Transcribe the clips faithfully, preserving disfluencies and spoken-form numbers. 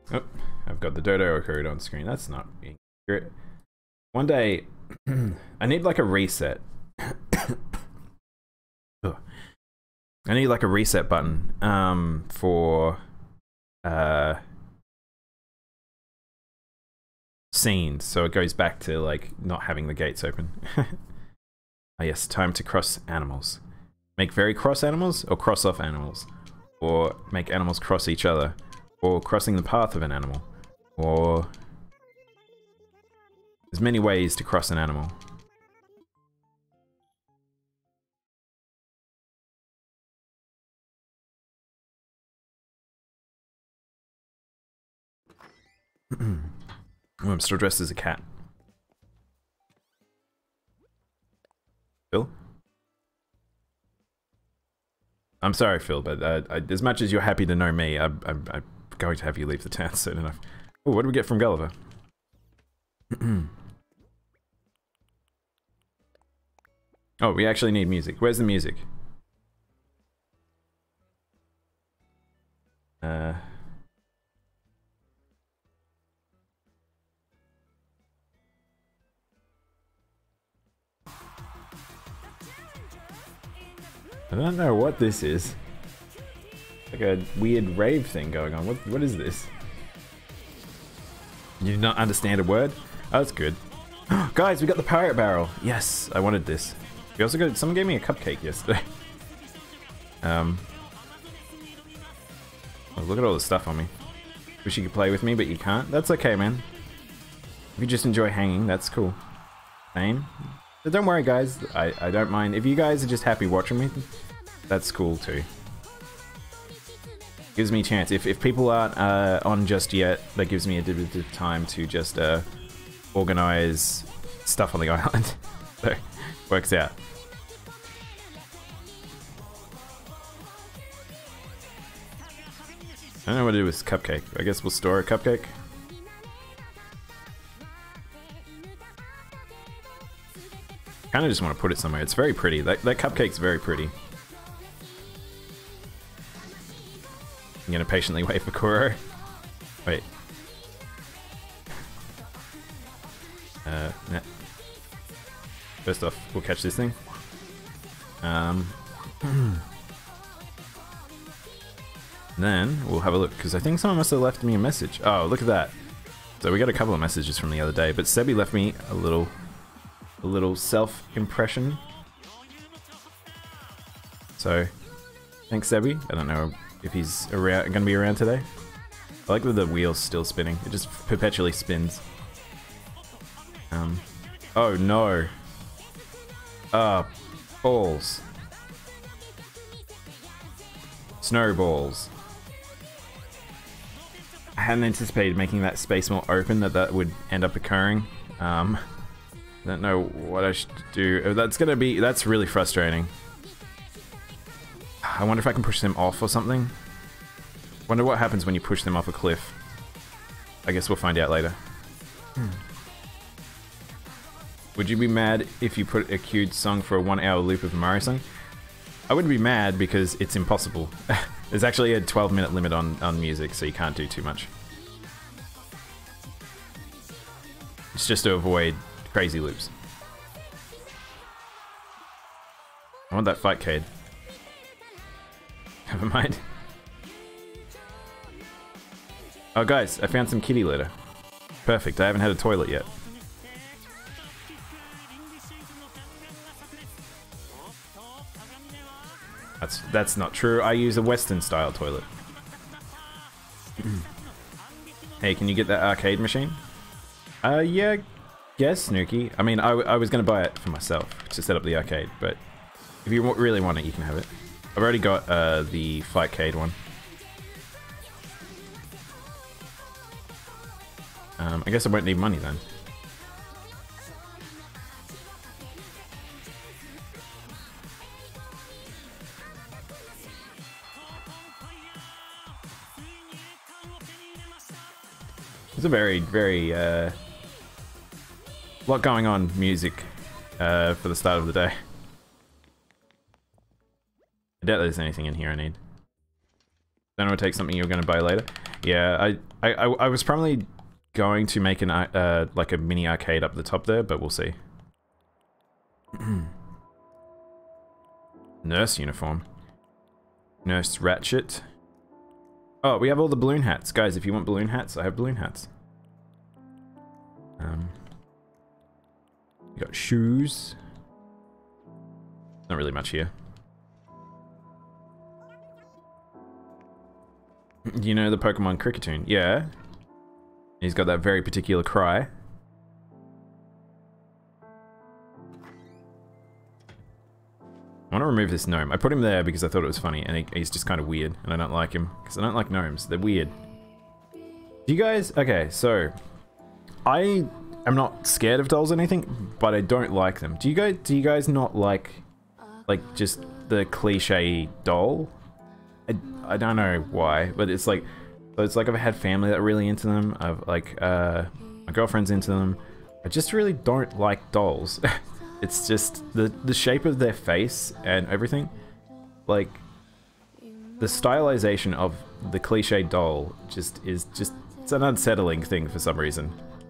Oh, I've got the dodo code on screen. That's not accurate. One day, I need like a reset. I need like a reset button um, for uh, scenes, so it goes back to like not having the gates open. Ah yes, time to cross animals. Make very cross animals, or cross off animals, or make animals cross each other, or crossing the path of an animal, or there's many ways to cross an animal. Oh, I'm still dressed as a cat. Phil? I'm sorry, Phil, but uh, I, as much as you're happy to know me, I'm, I'm, I'm going to have you leave the town soon enough. Oh, what do we get from Gulliver? Oh, we actually need music. Where's the music? Uh... I don't know what this is. Like a weird rave thing going on. What what is this? You do not understand a word? Oh, that's good. Guys, we got the pirate barrel. Yes, I wanted this. We also got someone gave me a cupcake yesterday. um oh, look at all the stuff on me. Wish you could play with me, but you can't. That's okay, man. If you just enjoy hanging, that's cool. Same. But don't worry, guys. I, I don't mind. If you guys are just happy watching me, that's cool too. Gives me a chance. If, if people aren't uh, on just yet, that gives me a bit of time to just uh, organize stuff on the island. So, works out. I don't know what to do with this cupcake. I guess we'll store a cupcake. Kind of just want to put it somewhere. It's very pretty. That, that cupcake's very pretty. I'm gonna patiently wait for Kuro. Wait. Uh, nah. First off, we'll catch this thing. Um, then we'll have a look, because I think someone must have left me a message. Oh, look at that. So we got a couple of messages from the other day, but Sebi left me a little... a little self-impression. So, thanks Sebi. I don't know if he's around, gonna be around today. I like that the wheel's still spinning. It just perpetually spins. Um, oh no. Ah, balls. Snowballs. I hadn't anticipated making that space more open, that that would end up occurring. Um, I don't know what I should do. Oh, that's gonna be, that's really frustrating. I wonder if I can push them off or something. Wonder what happens when you push them off a cliff. I guess we'll find out later. Hmm. Would you be mad if you put a queued song for a one hour loop of a Mario song? I wouldn't be mad because it's impossible. There's actually a twelve minute limit on, on music, so you can't do too much. It's just to avoid crazy loops. I want that fight cade. Never mind. Oh guys, I found some kitty litter. Perfect, I haven't had a toilet yet. That's that's not true. I use a Western style toilet. Hey, can you get that arcade machine? Uh, yeah, yes, Snooky. I mean, I, I was going to buy it for myself to set up the arcade, but if you really want it, you can have it. I've already got uh, the Fightcade one. Um, I guess I won't need money then. It's a very, very, uh, lot going on music uh, for the start of the day. I doubt there's anything in here I need. Then I'll take something you're going to buy later. Yeah, I, I, I, I was probably going to make an uh, like a mini arcade up the top there, but we'll see. Nurse uniform. Nurse Ratchet. Oh, we have all the balloon hats. Guys, if you want balloon hats, I have balloon hats. Um, you got shoes. Not really much here. You know the Pokemon Cricketune? Yeah. He's got that very particular cry. I want to remove this gnome. I put him there because I thought it was funny, and he, he's just kind of weird, and I don't like him because I don't like gnomes. They're weird. Do you guys? Okay, so I am not scared of dolls or anything, but I don't like them. Do you guys? Do you guys not like, like just the cliche doll? I, I don't know why, but it's like, it's like I've had family that are really into them. I've like uh, my girlfriend's into them. I just really don't like dolls. It's just the the shape of their face and everything, like the stylization of the cliche doll just is just it's an unsettling thing for some reason.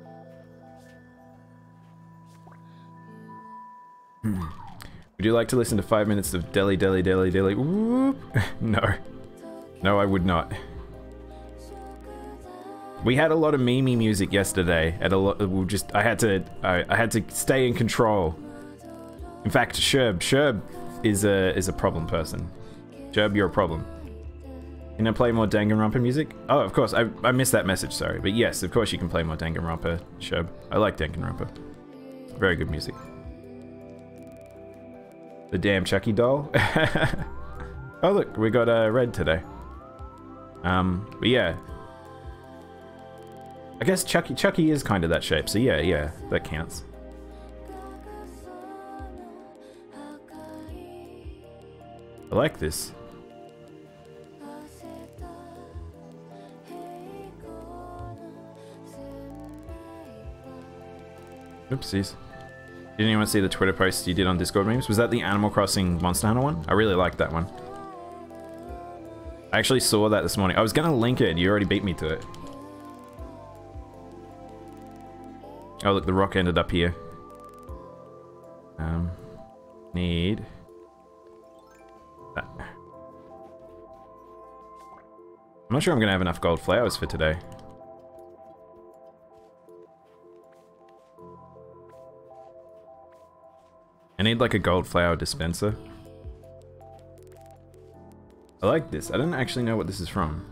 Hmm. Would you like to listen to five minutes of Deli Deli Deli Deli? Whoop. No, no, I would not. We had a lot of meme music yesterday, and a lot. We just I had to I, I had to stay in control. In fact, Sherb, Sherb is a is a problem person. Sherb, you're a problem. Can I play more Danganronpa music? Oh, of course. I I missed that message. Sorry, but yes, of course you can play more Danganronpa, Sherb. I like Danganronpa. Very good music. The damn Chucky doll. Oh look, we got a uh, red today. Um, but yeah. I guess Chucky Chucky is kind of that shape, so yeah, yeah, that counts. I like this. Oopsies. Did anyone see the Twitter post you did on Discord memes? Was that the Animal Crossing Monster Hunter one? I really liked that one. I actually saw that this morning. I was gonna link it, you already beat me to it. Oh look, the rock ended up here. Um, need... that. I'm not sure I'm gonna have enough gold flowers for today. I need like a gold flower dispenser. I like this. I don't actually know what this is from.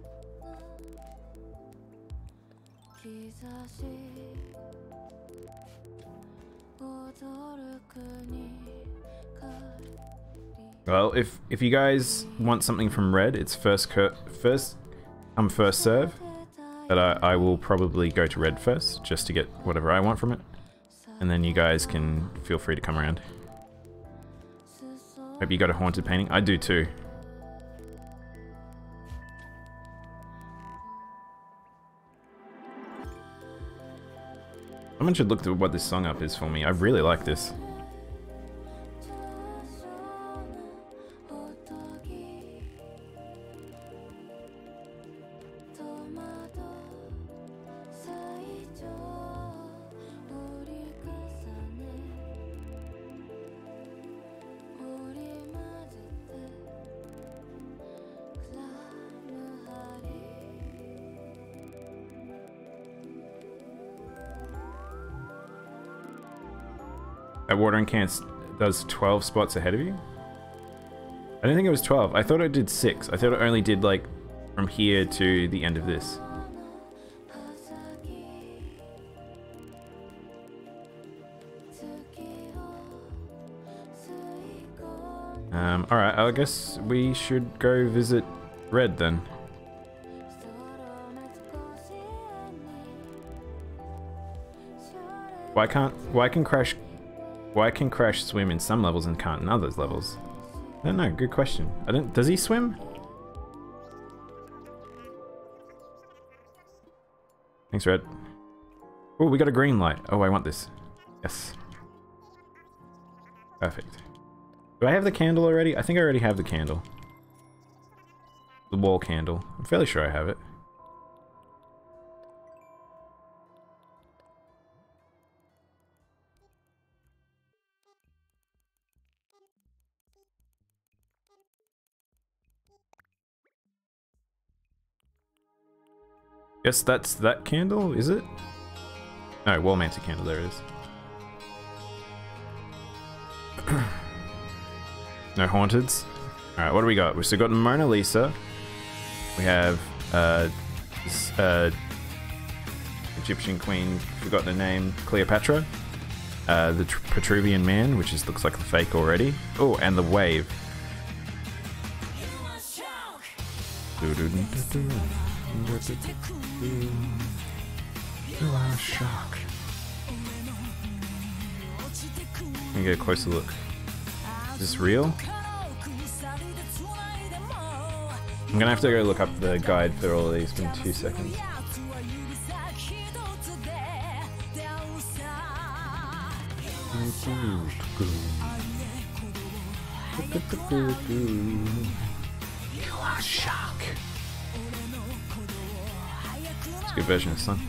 Well, if if you guys want something from Red, it's first first come first serve. But I, I will probably go to Red first, just to get whatever I want from it. And then you guys can feel free to come around. Hope you got a haunted painting. I do too. Someone should look at what this song up is for me. I really like this. That watering can does twelve spots ahead of you? I didn't think it was twelve. I thought it did six. I thought it only did like from here to the end of this. Um, alright, I guess we should go visit Red then. Why can't, why can Crash, why can Crash swim in some levels and can't in others levels? I don't know, good question. I don't, does he swim? Thanks, Red. Oh, we got a green light. Oh, I want this. Yes. Perfect. Do I have the candle already? I think I already have the candle. The wall candle. I'm fairly sure I have it. Guess that's that candle, is it? No, wall-mounted candle, there it is. No haunteds. Alright, what do we got? We've still got Mona Lisa. We have uh, this, uh, Egyptian queen, forgot the name, Cleopatra. Uh, the Petruvian man, which is looks like the fake already. Oh, and the wave. You are shock. Let me get a closer look. Is this real? I'm gonna have to go look up the guide for all of these in two seconds. You are shock. It's a good version of Sun.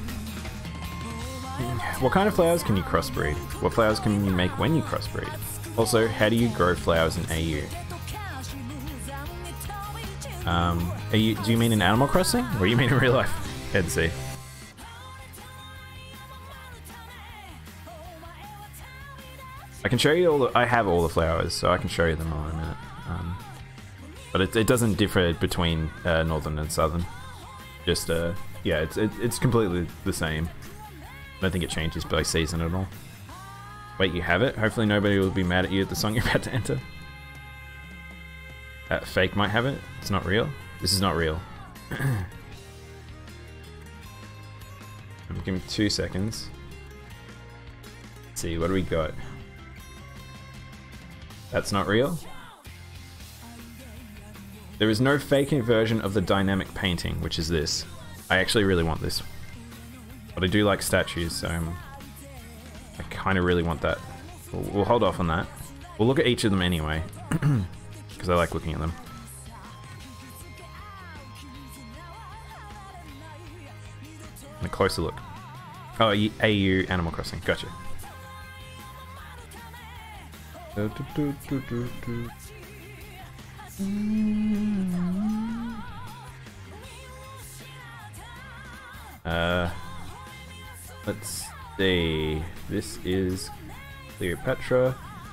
What kind of flowers can you crossbreed? What flowers can you make when you crossbreed? Also, how do you grow flowers in A U? Um, are you, do you mean in Animal Crossing? Or you mean in real life? Can't see. I can show you all the, I have all the flowers, so I can show you them all in a minute. Um, but it, it doesn't differ between uh, northern and southern. Just, uh, yeah, it's, it, it's completely the same. I don't think it changes by season at all. Wait, you have it? Hopefully nobody will be mad at you at the song you're about to enter. Uh, fake might have it. It's not real. This is not real. Give me two seconds. Let's see, what do we got? That's not real. There is no fake version of the dynamic painting, which is this. I actually really want this. But I do like statues, so um, I kind of really want that. We'll, we'll hold off on that. We'll look at each of them anyway, because I like looking at them. And a closer look. Oh, A U Animal Crossing. Gotcha. Uh, let's see. This is Cleopatra.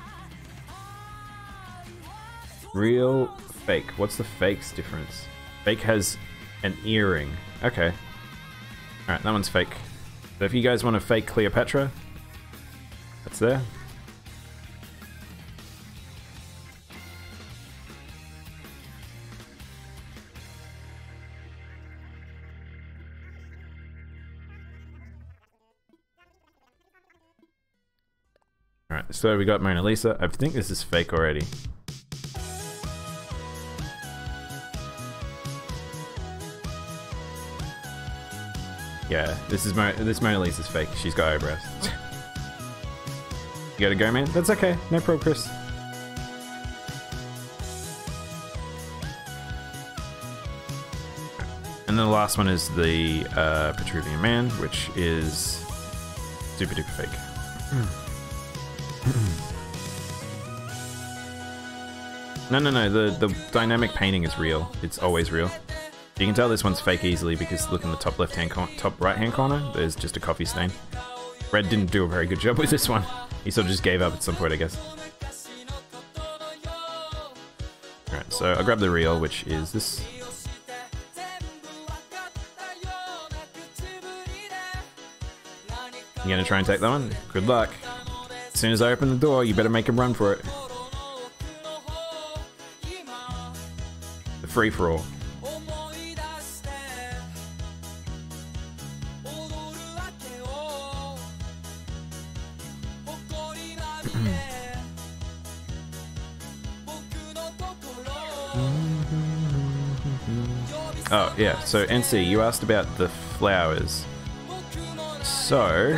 Real, fake. What's the fake's difference? Fake has an earring. Okay. Alright, that one's fake. So if you guys want a fake Cleopatra, that's there. Alright, so we got Mona Lisa. I think this is fake already. Yeah, this is Mo this Mona Lisa's fake. She's got eyebrows. You gotta go, man? That's okay. No problem, Chris. And then the last one is the uh, Petruvian Man, which is super duper fake. No, no, no, the, the dynamic painting is real. It's always real. You can tell this one's fake easily because look in the top left hand top right hand corner, there's just a coffee stain. Red didn't do a very good job with this one. He sort of just gave up at some point, I guess. Alright, so I'll grab the real, which is this. You gonna try and take that one? Good luck. As soon as I open the door, you better make him run for it. The free-for-all. Oh, yeah, so N C, you asked about the flowers. So...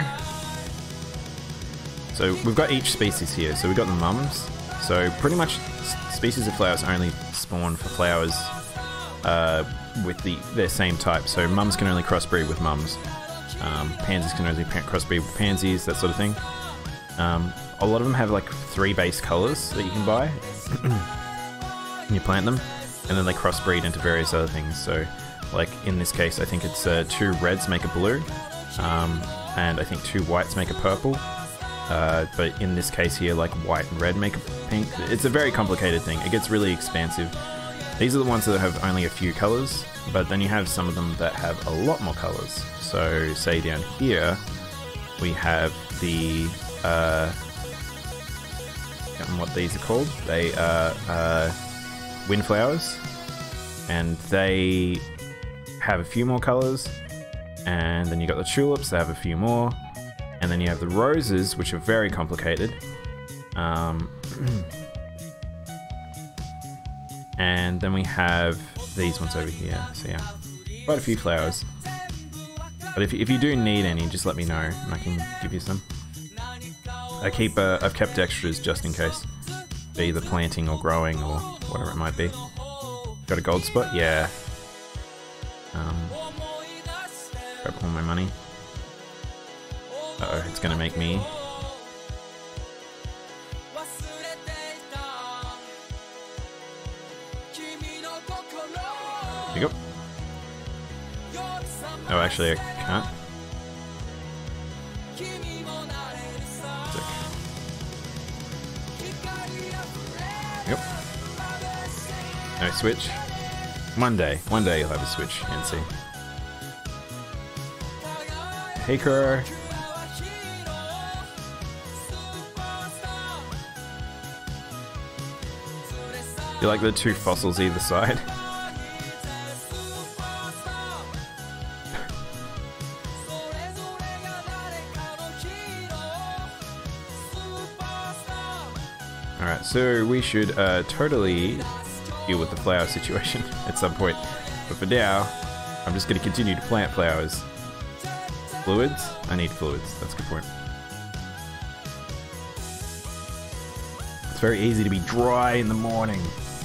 So, we've got each species here. So, we've got the mums. So, pretty much species of flowers only spawn for flowers uh, with the their same type. So, mums can only crossbreed with mums. Um, pansies can only crossbreed with pansies, that sort of thing. Um, a lot of them have like three base colors that you can buy. And you plant them. And then they crossbreed into various other things. So, Like in this case, I think it's uh, two reds make a blue, um, and I think two whites make a purple. Uh, but in this case here, like white and red make a pink. It's a very complicated thing. It gets really expansive. These are the ones that have only a few colors, but then you have some of them that have a lot more colors. So say down here, we have the, uh, what these are called. They are uh, windflowers, and they have a few more colors. And then you got the tulips, they have a few more. And then you have the roses, which are very complicated. Um, and then we have these ones over here. So yeah, quite a few flowers. But if, if you do need any, just let me know and I can give you some. I keep, uh, I've kept extras just in case. They're either planting or growing or whatever it might be. Got a gold spot? Yeah. Um, grab all my money. Uh-oh, it's gonna make me... There you go. Oh, actually, I can't. Sick. Yep. No switch. One day. One day you'll have a switch, N C. Hey, Crow. You like the two fossils either side? Alright, so we should uh, totally deal with the flower situation at some point. But for now, I'm just going to continue to plant flowers. Fluids? I need fluids, that's a good point. It's very easy to be dry in the morning.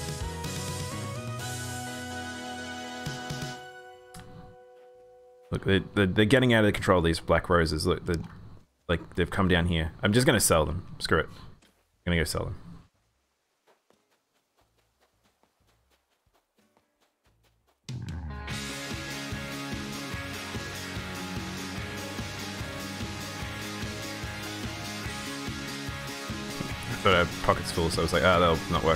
Look, they're, they're, they're getting out of control, these black roses. Look, they're, like, they've come down here. I'm just going to sell them. Screw it. I'm going to go sell them. I thought I had pockets full, so I was like, ah, oh, that'll not work.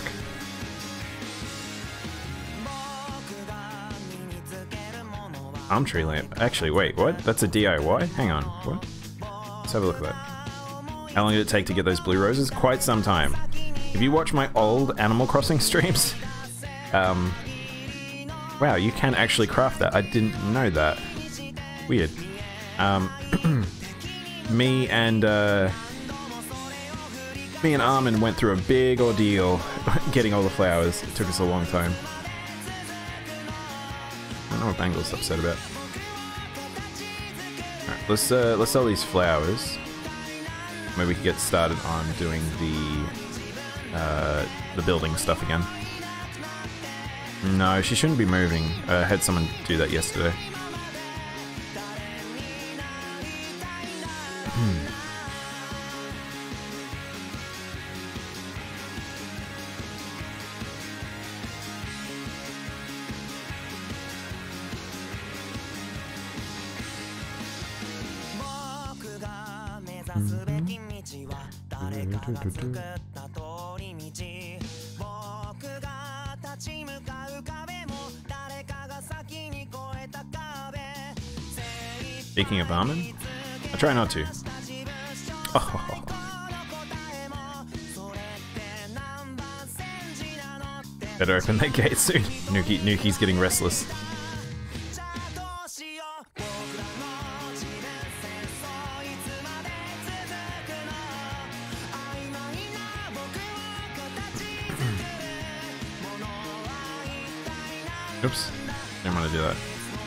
Arm tree lamp. Actually, wait, what? That's a D I Y? Hang on, what? Let's have a look at that. How long did it take to get those blue roses? Quite some time. If you watch my old Animal Crossing streams, um, wow, you can actually craft that. I didn't know that. Weird. Um, me and, uh, me and Armin went through a big ordeal getting all the flowers. It took us a long time. I don't know what Bangle's upset about. Alright, let's uh, let's sell these flowers. Maybe we can get started on doing the uh, the building stuff again. No, she shouldn't be moving. I had someone do that yesterday. Hmm. Speaking of Armin, I try not to. Oh. Better open that gate soon. Nuki, Nuki's getting restless. Oops, didn't want to do that.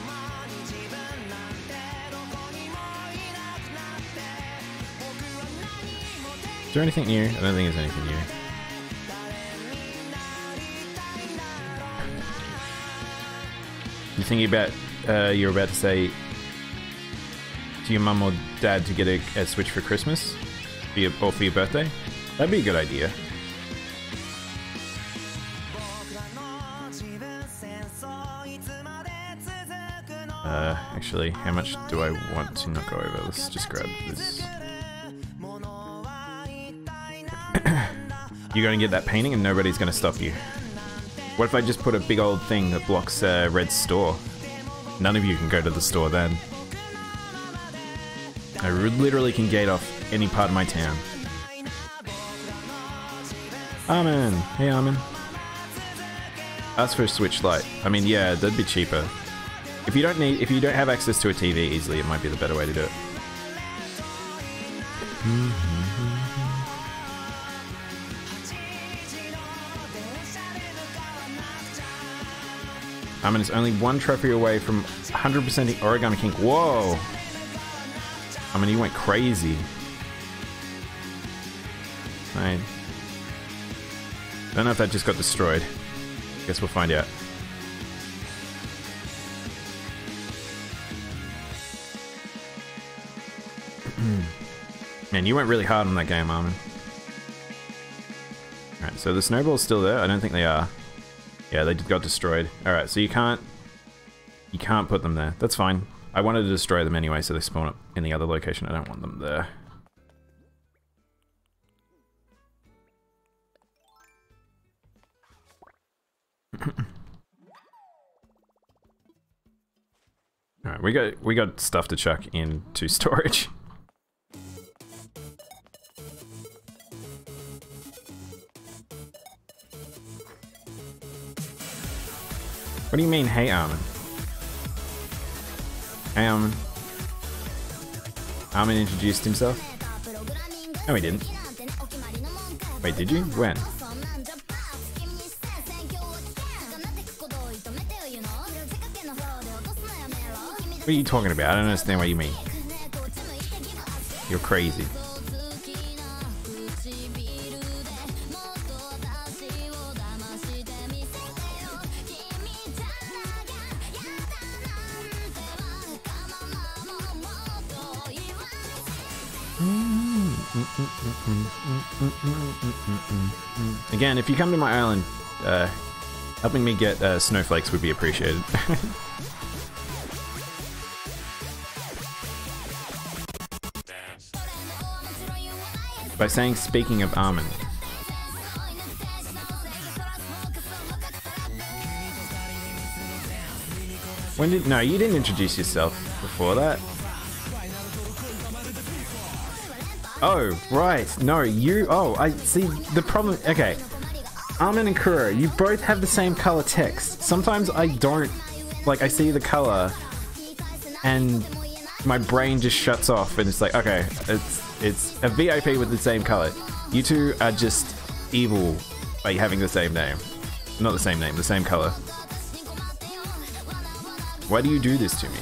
Is there anything new? I don't think there's anything new. You thinking about, uh, you're about to say to your mum or dad to get a, a Switch for Christmas? For your, or for your birthday? That'd be a good idea. Uh, actually, how much do I want to not go over? Let's just grab this. You're gonna get that painting and nobody's gonna stop you. What if I just put a big old thing that blocks uh, Red's store? None of you can go to the store then. I literally can gate off any part of my town. Armin! Hey Armin. Ask for a Switch Lite. I mean, yeah, that'd be cheaper. If you don't need, if you don't have access to a T V easily, it might be the better way to do it. I mean, it's only one trophy away from one hundred percent Origami King. Whoa! I mean, he went crazy. I don't know if that just got destroyed. Guess we'll find out. Man, you went really hard on that game, Armin. Alright, so the snowball's still there? I don't think they are. Yeah, they got destroyed. Alright, so you can't... You can't put them there. That's fine. I wanted to destroy them anyway, so they spawn up in the other location. I don't want them there. Alright, we got we got stuff to chuck into storage. What do you mean, hey Armin? Hey Armin. Armin introduced himself? No, he didn't. Wait, did you? When? What are you talking about? I don't understand what you mean. You're crazy. Again, if you come to my island, uh, helping me get uh, snowflakes would be appreciated. By saying, speaking of Armin. When did... No, you didn't introduce yourself before that. Oh, right. No, you... Oh, I see the problem... Okay. Armin and Kuro, you both have the same color text. Sometimes I don't... Like, I see the color and my brain just shuts off and it's like, okay, it's it's a V I P with the same color. You two are just evil by having the same name. Not the same name, the same color. Why do you do this to me?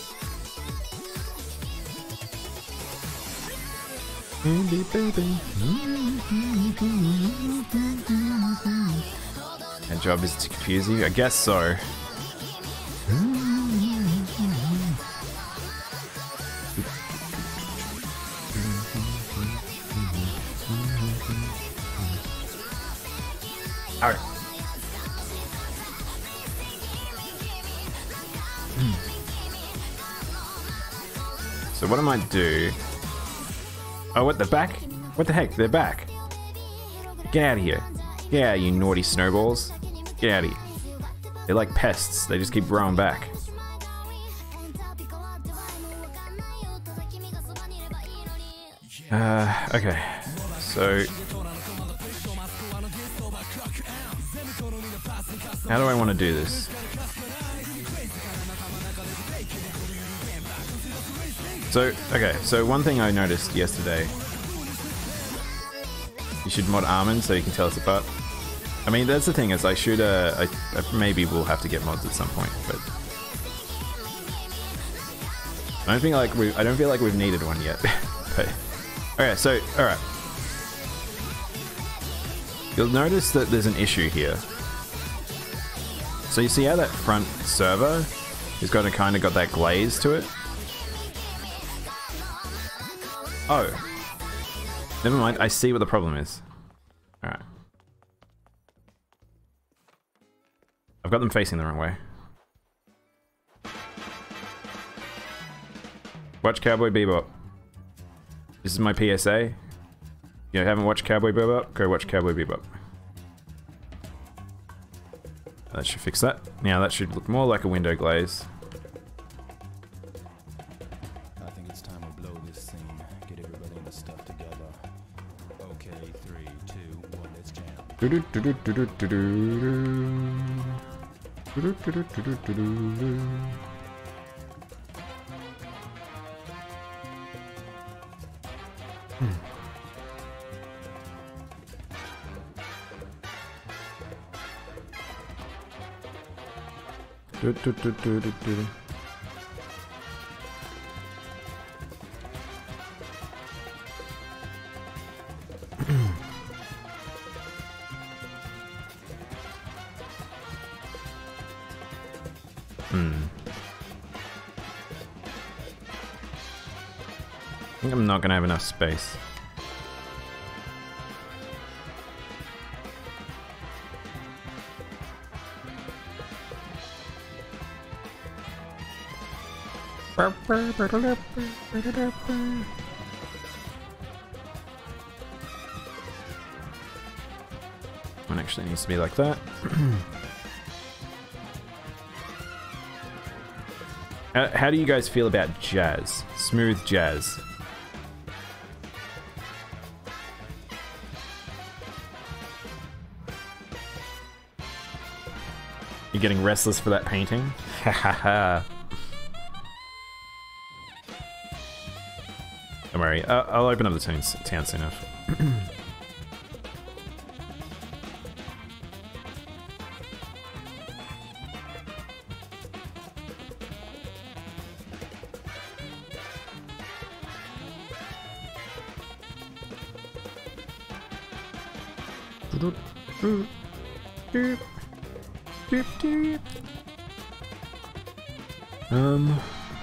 My job is to confuse you? I guess so. Alright. So what I might do... Oh, what, the back? What the heck? They're back. Get out of here. Get out, you naughty snowballs. Get out of here. They're like pests. They just keep growing back. Uh, okay. So... How do I want to do this? So, okay, so one thing I noticed yesterday. You should mod Armin so you can tell us apart. I mean, that's the thing is I should, uh, I, I maybe we'll have to get mods at some point, but... I don't feel like we I don't feel like we've needed one yet. But, okay, so, alright. You'll notice that there's an issue here. So you see how that front server has got a kind of got that glaze to it? Oh. Never mind, I see what the problem is. Alright. I've got them facing the wrong way. Watch Cowboy Bebop. This is my P S A. If you haven't watched Cowboy Bebop, go watch Cowboy Bebop. That should fix that. Now that should look more like a window glaze. I think it's time we blow this scene. Get everybody in the stuff together. Okay, three, two, one, let's jam. Do do do do do do do do do do do do do. Hmm. Do, do, do, do, do, do. Hmm. I think I'm not gonna have enough space. One actually needs to be like that. how, how do you guys feel about jazz? Smooth jazz. You're getting restless for that painting? Ha ha ha. Don't worry, uh, I'll open up the town, town soon enough. Um...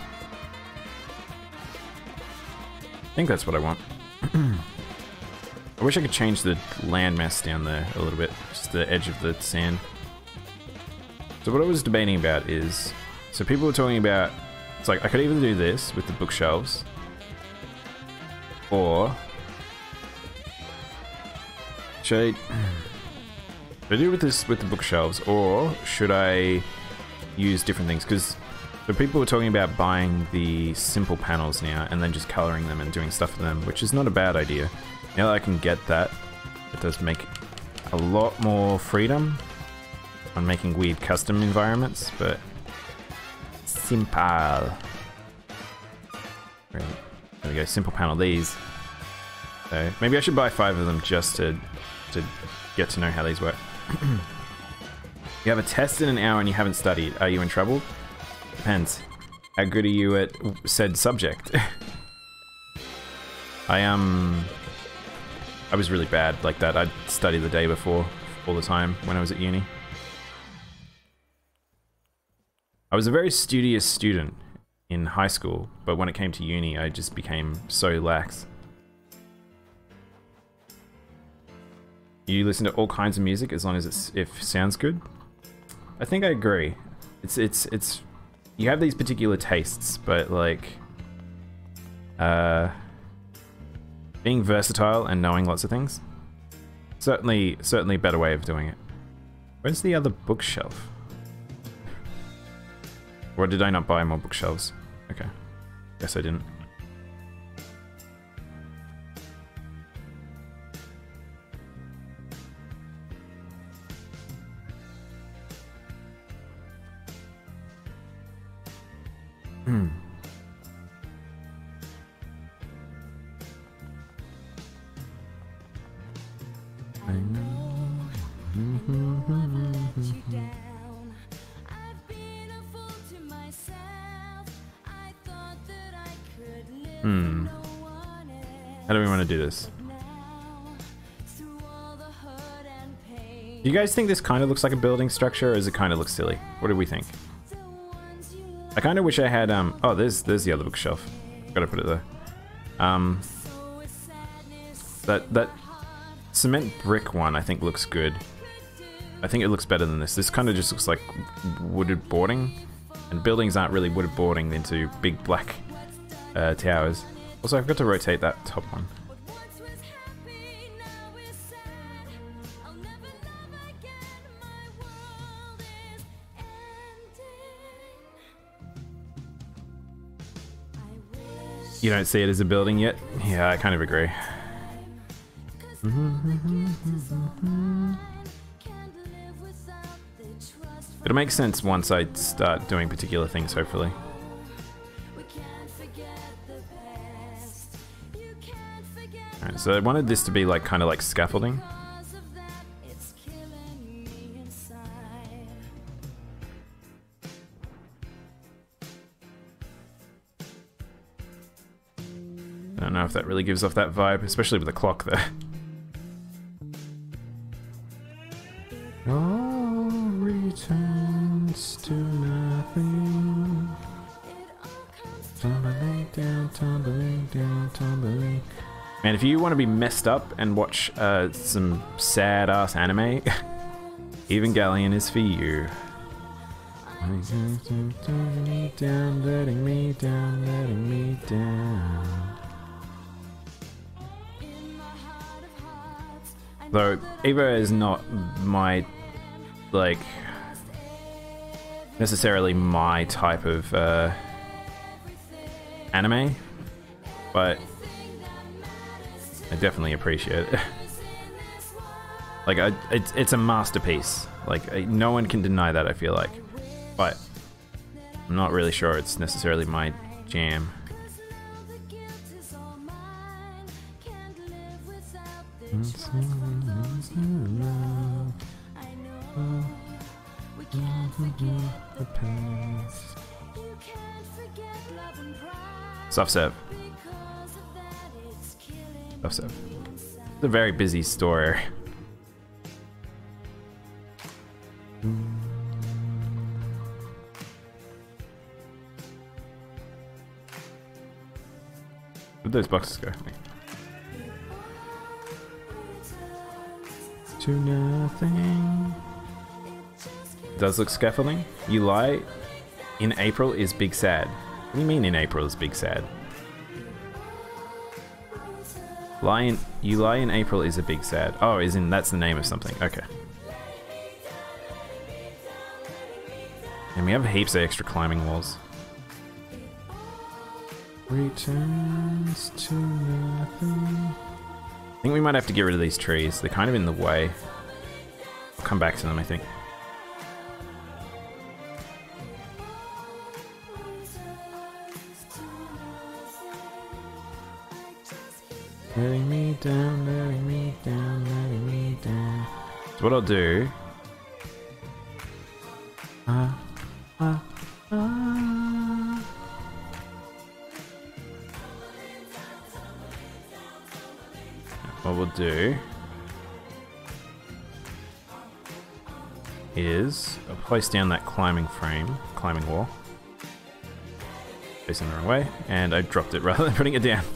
I think that's what I want. I wish I could change the landmass down there a little bit, just the edge of the sand. So what I was debating about is, so people were talking about, it's like I could either do this with the bookshelves, or should I, should I do it with this with the bookshelves, or should I use different things? Because so people were talking about buying the simple panels now and then just coloring them and doing stuff with them, which is not a bad idea. Now that I can get that, it does make a lot more freedom on making weird custom environments, but simple. Right. There we go, simple panel these. So maybe I should buy five of them just to, to get to know how these work. You have a test in an hour and you haven't studied. Are you in trouble? Depends. How good are you at said subject? I um, I was really bad like that. I'd study the day before all the time when I was at uni. I was a very studious student in high school, but when it came to uni, I just became so lax. You listen to all kinds of music as long as it's if it sounds good. I think I agree. It's it's it's. You have these particular tastes, but like, uh, being versatile and knowing lots of things, certainly, certainly a better way of doing it. Where's the other bookshelf? Or did I not buy more bookshelves? Okay, guess I didn't. Hmm. I know. Hmm. How do we want to do this? Do you guys think this kind of looks like a building structure, or does it kind of look silly? What do we think? I kind of wish I had, um, oh, there's, there's the other bookshelf. Gotta put it there. Um, that, that cement brick one, I think looks good. I think it looks better than this. This kind of just looks like wooded boarding, and buildings aren't really wooded boarding into big black uh, towers. Also, I forgot to rotate that top one. You don't see it as a building yet? Yeah, I kind of agree. It'll make sense once I start doing particular things, hopefully. Alright, so I wanted this to be like kind of like scaffolding. I don't know if that really gives off that vibe, especially with the clock there. All returns to nothing. Tumbling down, tumbling down, tumbling. Man, if you want to be messed up and watch uh, some sad-ass anime, Evangelion is for you. Letting me down, letting me down, letting me down. Though Evo is not my, like, necessarily my type of uh, anime, but I definitely appreciate it. Like, I, it's it's a masterpiece. Like, I, no one can deny that, I feel like. But I'm not really sure it's necessarily my jam. Soft serve. Soft serve. It's a very busy store. Where'd those boxes go? To nothing. Does look scaffolding. You lie. In April is big sad. What do you mean in April is big sad? Lie in, you lie in April is a big sad. Oh, is in that's the name of something. Okay. And we have heaps of extra climbing walls. Returns to nothing. I think we might have to get rid of these trees. They're kind of in the way. I'll come back to them, I think. Letting me down, letting me down, letting me down. So what I'll do... Uh, uh, uh. What we'll do is I'll place down that climbing frame, climbing wall. Facing the wrong way, and I dropped it rather than putting it down.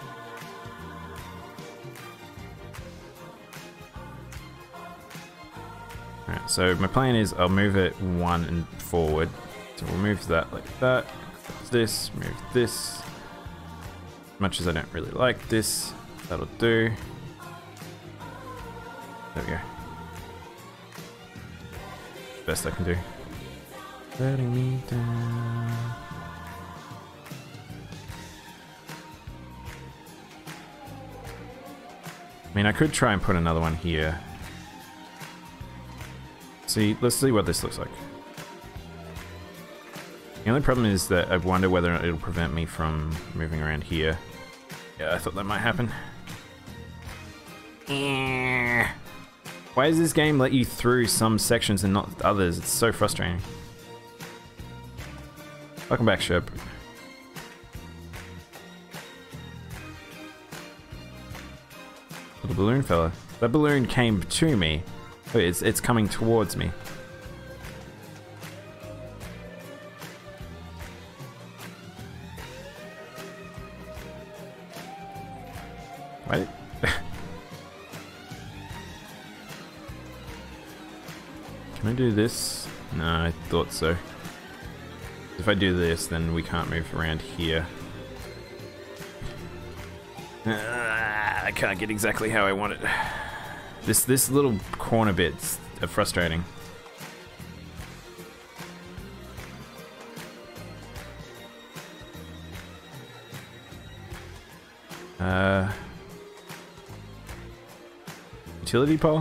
Alright, so my plan is I'll move it one and forward. So we'll move that like that. This, move this. As much as I don't really like this, that'll do. There we go. Best I can do. Letting me down. I mean, I could try and put another one here. See, let's see what this looks like. The only problem is that I wonder whether it'll prevent me from moving around here. Yeah, I thought that might happen. Why does this game let you through some sections and not others? It's so frustrating. Welcome back, Sherp. Little balloon fella. That balloon came to me. Oh, it's, it's coming towards me. Wait. Can I do this? No, I thought so. If I do this, then we can't move around here. Uh, I can't get exactly how I want it. This this little corner bit's frustrating. Uh, utility pole?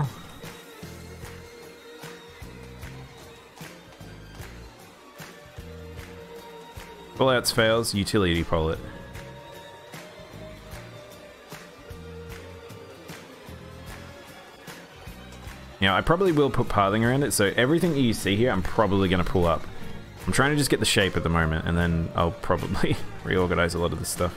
Pull-outs fails, utility pole it. Now, I probably will put pathing around it, so everything you see here, I'm probably going to pull up. I'm trying to just get the shape at the moment, and then I'll probably reorganize a lot of this stuff.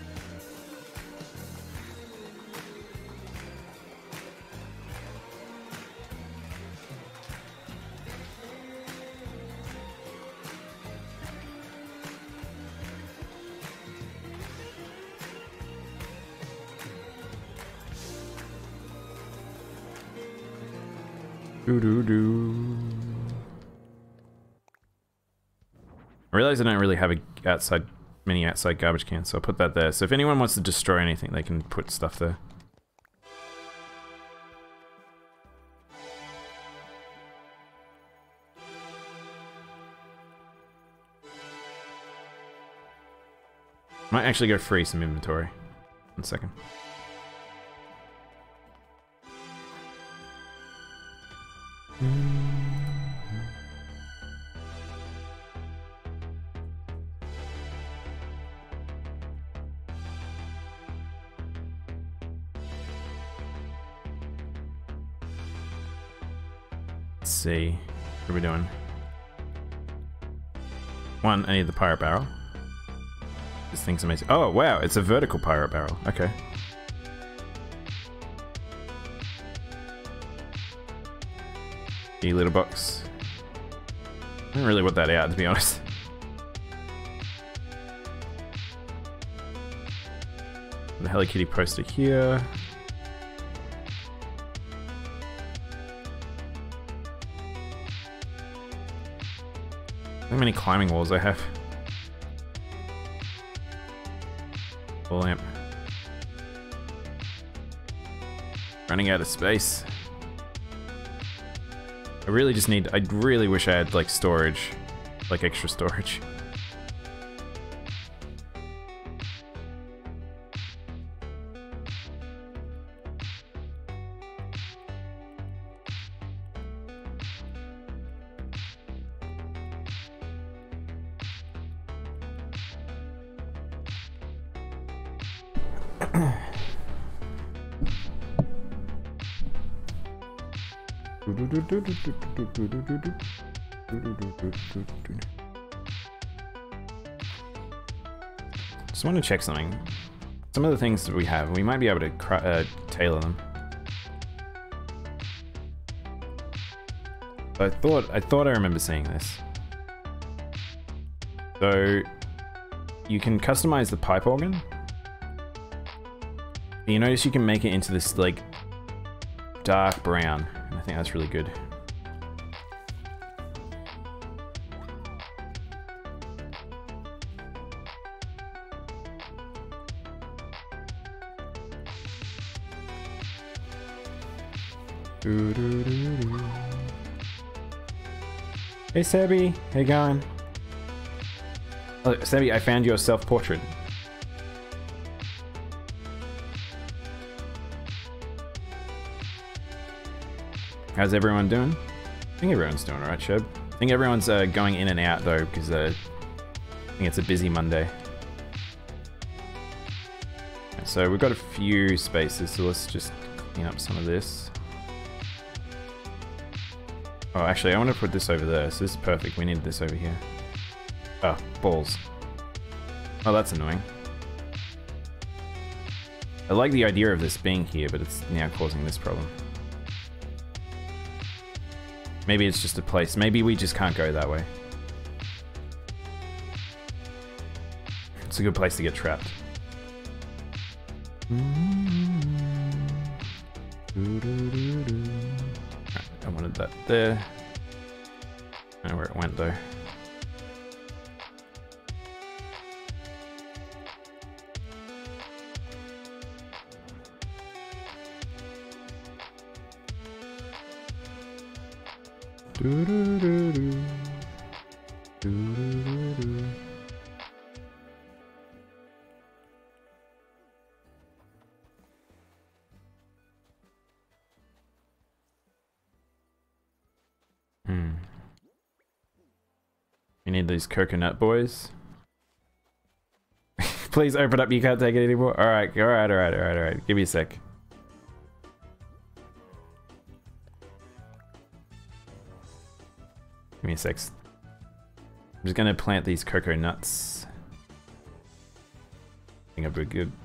Doo doo doo. I realize I don't really have a outside many outside garbage cans, so I'll put that there. So if anyone wants to destroy anything, they can put stuff there. Might actually go free some inventory. One second. Let's see. What are we doing? One, I need the pirate barrel. This thing's amazing. Oh, wow, it's a vertical pirate barrel. Okay. Little box. I don't really want that out, to be honest. The Hello Kitty poster here. How many climbing walls I have? Full lamp. Running out of space. I really just need, I really wish I had like storage, like extra storage. Just want to check something. Some of the things that we have, we might be able to cr uh, tailor them. I thought I thought I remember seeing this. So you can customize the pipe organ. You notice you can make it into this like dark brown. I think that's really good. Doo -doo -doo -doo. Hey Sebby, how you going? Oh, Sebby, I found your self-portrait. How's everyone doing? I think everyone's doing alright, Sheb. I think everyone's uh, going in and out though, because uh, I think it's a busy Monday. So we've got a few spaces, so let's just clean up some of this. Oh, actually, I want to put this over there, so this is perfect. We need this over here. Oh, balls. Oh, that's annoying. I like the idea of this being here, but it's now causing this problem. Maybe it's just a place. Maybe we just can't go that way. It's a good place to get trapped. I wanted that there. I don't know where it went though. Do-do-do-do. Do-do-do-do. Hmm. You need these coconut boys. Please open up, you can't take it anymore. Alright, alright, alright, alright, alright. Give me a sec. Give me a sec. I'm just gonna plant these cocoa nuts. I think I'll be good.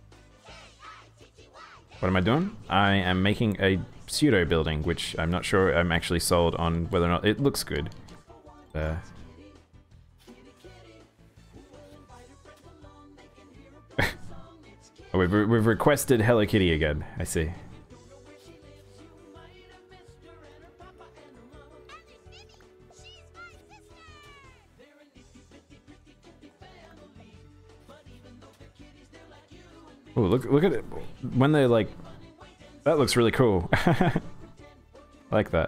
What am I doing? I am making a pseudo building, which I'm not sure I'm actually sold on whether or not it looks good. Uh, oh, we've, re we've requested Hello Kitty again. I see. Oh, look! Look at it when they're like. That looks really cool. I like that.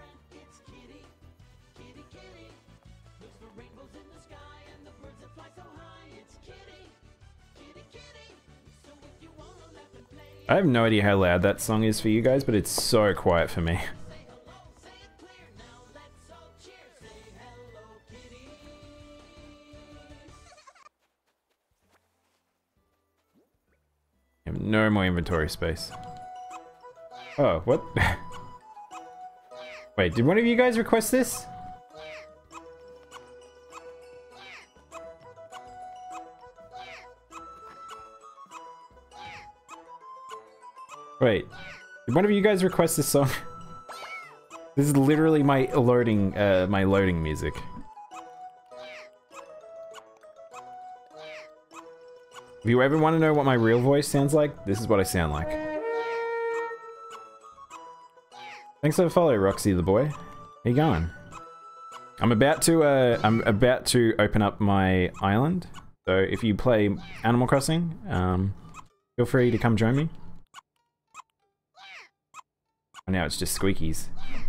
I have no idea how loud that song is for you guys, but it's so quiet for me. I have no more inventory space. Oh, what? Wait, did one of you guys request this? Wait, did one of you guys request this song? This is literally my loading, uh, my loading music. If you ever want to know what my real voice sounds like, this is what I sound like. Thanks for the follow, Roxy the boy. How you going? I'm about to, uh, I'm about to open up my island. So if you play Animal Crossing, um, feel free to come join me. And now it's just squeakies.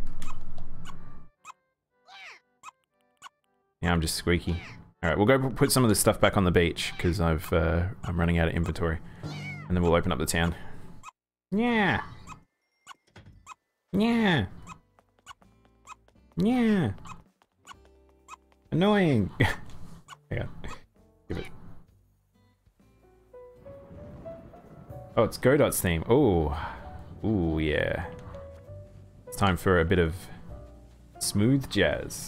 Yeah, I'm just squeaky. Alright, we'll go put some of this stuff back on the beach, because I've, uh, I'm running out of inventory. And then we'll open up the town. Yeah! Yeah! Yeah! Annoying! Hang on. Give it. Oh, it's Godot's theme. Oh. Ooh, yeah. It's time for a bit of smooth jazz.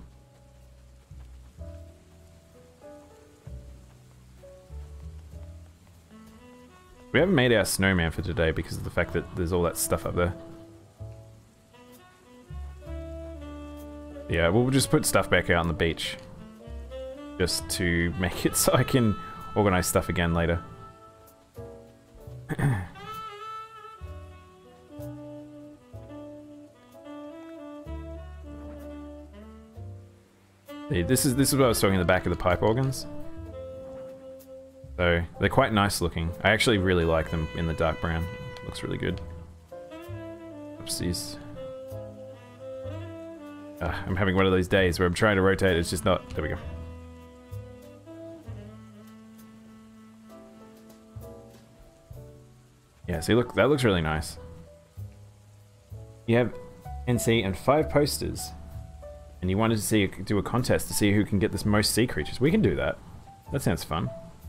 We haven't made our snowman for today because of the fact that there's all that stuff up there. Yeah, we'll just put stuff back out on the beach. Just to make it so I can organize stuff again later. See, this is this is what I was talking in the back of the pipe organs. So they're quite nice looking. I actually really like them in the dark brown. Looks really good. Oopsies. Uh, I'm having one of those days where I'm trying to rotate, it's just not... There we go. Yeah, see, look, that looks really nice. You have N C and five posters. And you wanted to see do a contest to see who can get this most sea creatures. We can do that. That sounds fun.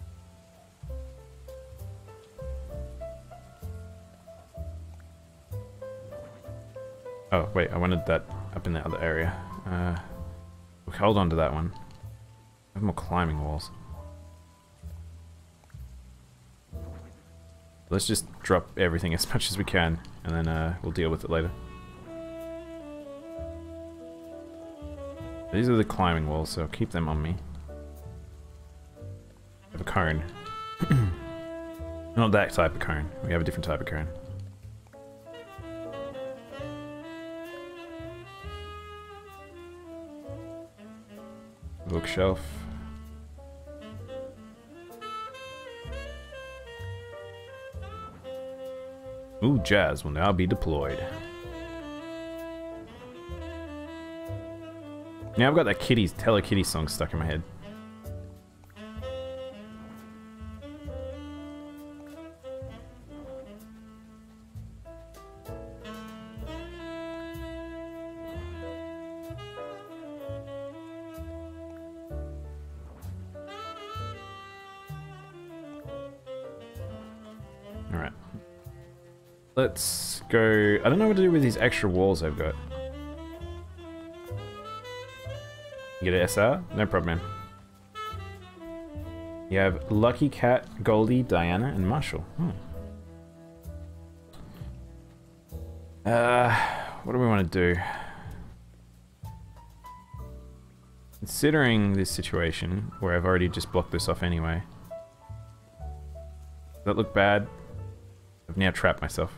Oh, wait, I wanted that up in the other area. Uh, hold on to that one. I have more climbing walls. Let's just drop everything as much as we can, and then uh, we'll deal with it later. These are the climbing walls, so keep them on me. I have a cone. Not that type of cone. We have a different type of cone. Bookshelf. Ooh, jazz will now be deployed. Now I've got that Kitty, Hello Kitty song stuck in my head. Alright. Let's go... I don't know what to do with these extra walls I've got. You get an S R? No problem, man. You have Lucky Cat, Goldie, Diana, and Marshall. Hmm. Uh, what do we want to do? Considering this situation, where I've already just blocked this off anyway. Does that look bad? I've now trapped myself.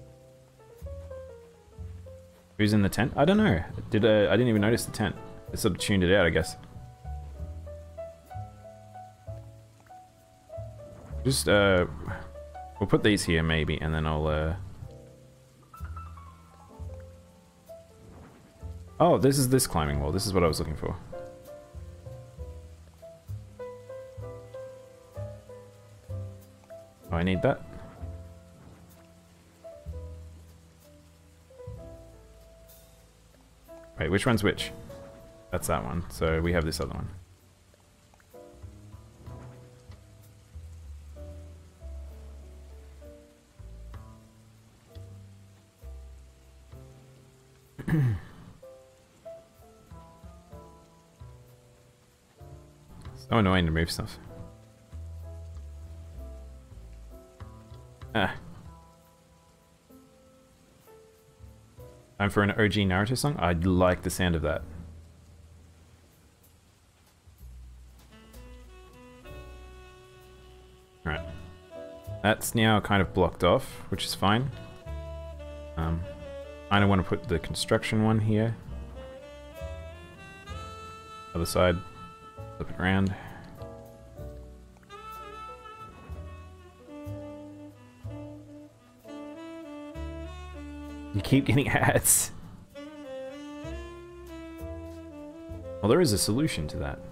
Who's in the tent? I don't know. Did uh, I didn't even notice the tent. I sort of tuned it out, I guess. Just, uh... we'll put these here, maybe, and then I'll, uh... oh, this is this climbing wall. This is what I was looking for. Oh, I need that. Wait, which one's which? That's that one. So we have this other one. So annoying to move stuff. Ah. Time for an O G Naruto song? I like the sound of that. Right. That's now kind of blocked off, which is fine. Um, I don't want to put the construction one here. Other side. Flip it around. You keep getting ads. Well, there is a solution to that.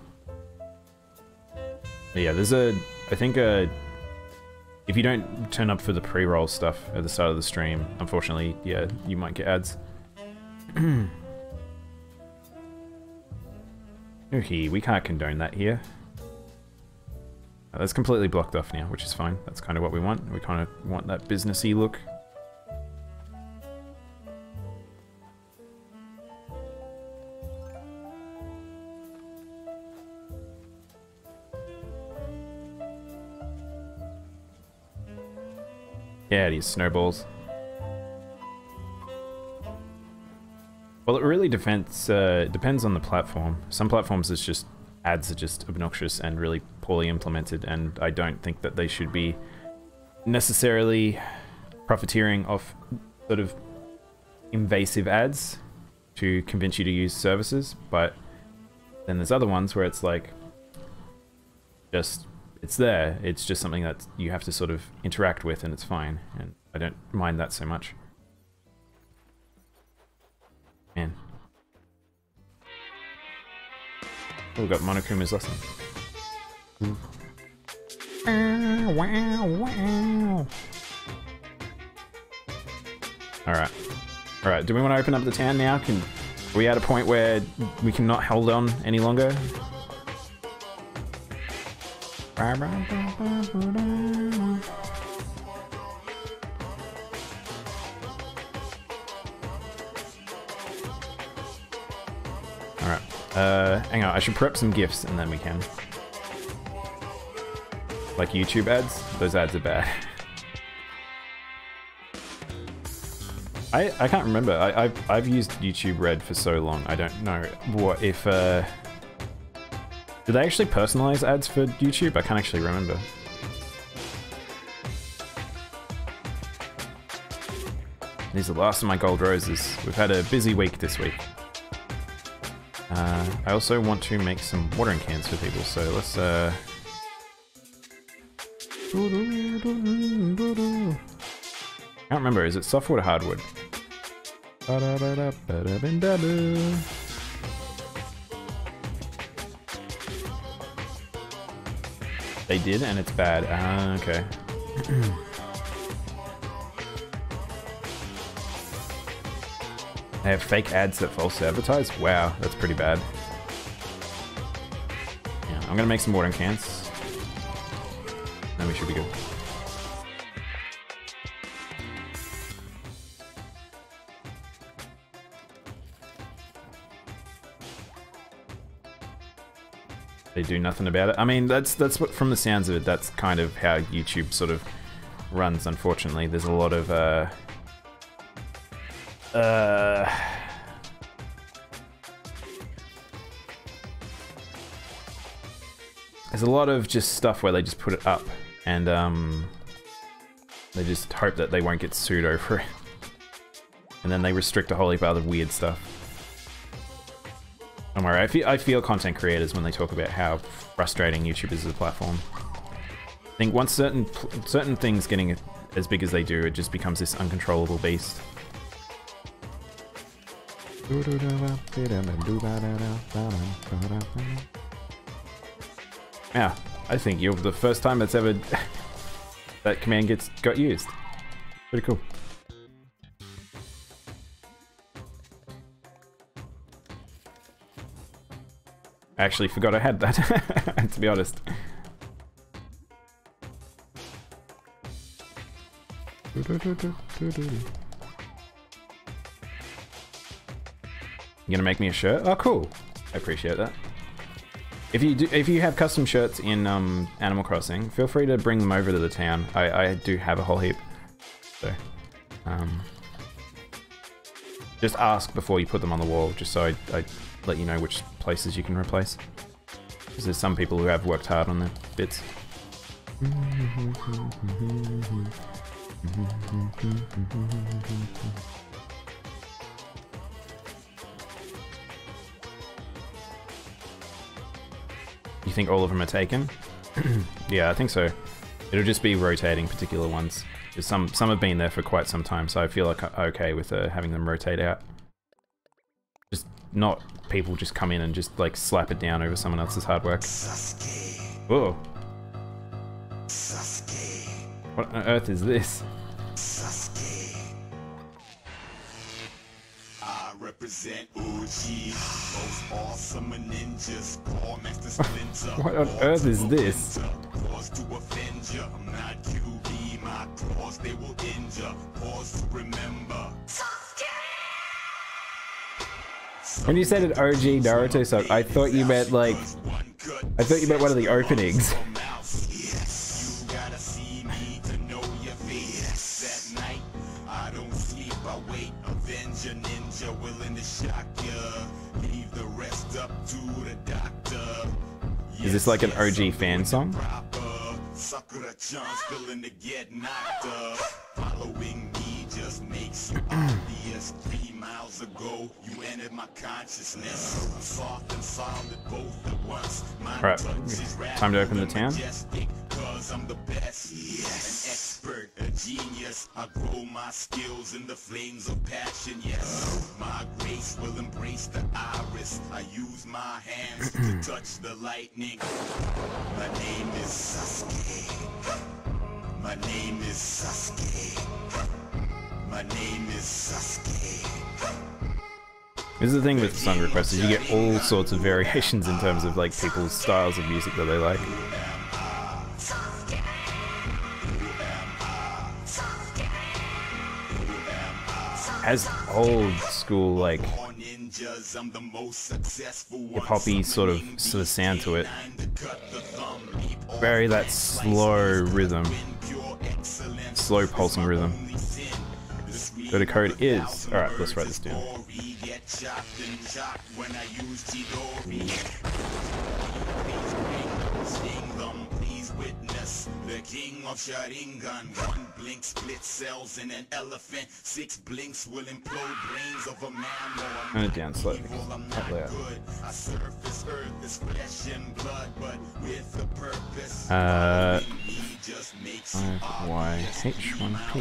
But yeah, there's a... I think uh, if you don't turn up for the pre-roll stuff at the start of the stream, unfortunately, yeah, you might get ads. Okay, we can't condone that here. Uh, that's completely blocked off now, which is fine. That's kind of what we want. We kind of want that businessy look. Yeah, these snowballs. Well, it really depends, uh, depends on the platform. Some platforms, it's just ads are just obnoxious and really poorly implemented, and I don't think that they should be necessarily profiteering off sort of invasive ads to convince you to use services. But then there's other ones where it's like, just, it's there. It's just something that you have to sort of interact with, and it's fine. And I don't mind that so much. Man. Oh, we got Monokuma's lesson. Wow, wow, wow. Alright. Alright, do we want to open up the town now? Can are we at a point where we cannot hold on any longer? Alright. Uh, hang on, I should prep some GIFs and then we can. Like YouTube ads? Those ads are bad. I, I can't remember. I, I've, I've used YouTube Red for so long. I don't know what if... Uh, do they actually personalize ads for YouTube? I can't actually remember. These are the last of my gold roses. We've had a busy week this week. Uh, I also want to make some watering cans for people, so let's... Uh... I can't remember, is it softwood or hardwood? They did, and it's bad. Ah, okay. They have fake ads that falsely advertise? Wow, that's pretty bad. Yeah, I'm gonna make some watering cans. Then we should be good. They do nothing about it. I mean, that's that's what, from the sounds of it, that's kind of how YouTube sort of runs, unfortunately. There's a lot of uh uh there's a lot of just stuff where they just put it up and um they just hope that they won't get sued over it. And then they restrict a whole heap of other weird stuff. Don't worry, I feel, I feel content creators when they talk about how frustrating YouTube is as a platform. I think once certain certain things getting as big as they do, it just becomes this uncontrollable beast. Yeah, I think you're the first time that's ever that command gets got used. Pretty cool. I actually forgot I had that, to be honest. You gonna make me a shirt? Oh, cool. I appreciate that. If you do, if you have custom shirts in um, Animal Crossing, feel free to bring them over to the town. I, I do have a whole heap. So, um, just ask before you put them on the wall, just so I, I let you know which places you can replace. Because there's some people who have worked hard on their bits. You think all of them are taken? Yeah, I think so. It'll just be rotating particular ones. Some some have been there for quite some time, so I feel like I'm okay with uh, having them rotate out. Just not people just come in and just like slap it down over someone else's hard work. Whoa. What on earth is this? Represent O G, most awesome ninjas, Core Master Splinter. What on earth is this? Pause to offend ya. I'm not Q B, my claws they will injure. Pause to remember. When you said an O G Naruto song, I thought you meant like, I thought you meant one of the openings. Is this like an O G fan song? Following me just makes you obvious. Three miles ago, you entered my consciousness. Soft and solid both at once. Right, time to open the town. Cause I'm the best, an expert, a genius. I grow my skills in the flames of passion, yes. My grace will embrace the iris. I use my hands to touch the lightning. My name is Sasuke. My name is Sasuke. My name is Sasuke. This is the thing with song requests, is you get all sorts of variations in terms of like people's styles of music that they like. Has old school like hip-hoppy sort of sort of sound to it. Very that slow rhythm, slow pulsing rhythm. So the code is, all right, let's write this down. The king of Sharingan, one blink split cells in an elephant, six blinks will implode brains of a mammal. Turn it down slightly. I'm not good. I surface earth is flesh and blood, but with a purpose. Uh, Y H one P.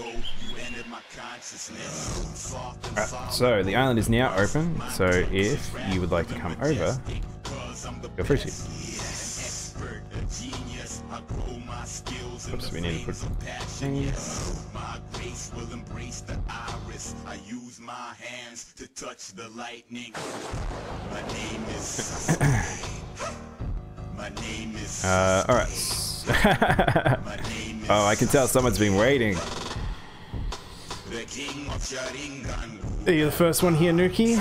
Alright, so the island is now open, so if you would like to come over, feel free to. I grow my skills in Oops, the we need to flames put of passion. Yes, my grace will embrace the iris. I use my hands to touch the lightning. My name is. My name is. Uh, alright. My name is. Oh, I can tell someone's been waiting. The king of Sharingan. Are you the first one here, Nuki?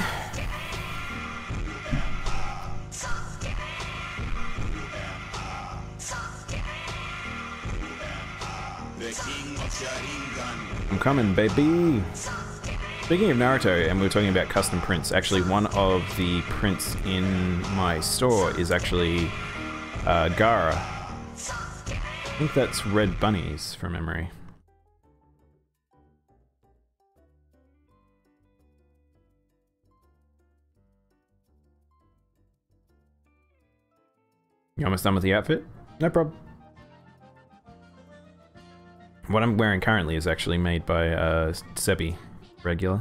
The king of Sharingan. I'm coming, baby. Speaking of Naruto, and we were talking about custom prints, actually one of the prints in my store is actually uh, Gaara. I think that's Red Bunnies from memory. You almost done with the outfit? No problem. What I'm wearing currently is actually made by uh, Sebi, regular.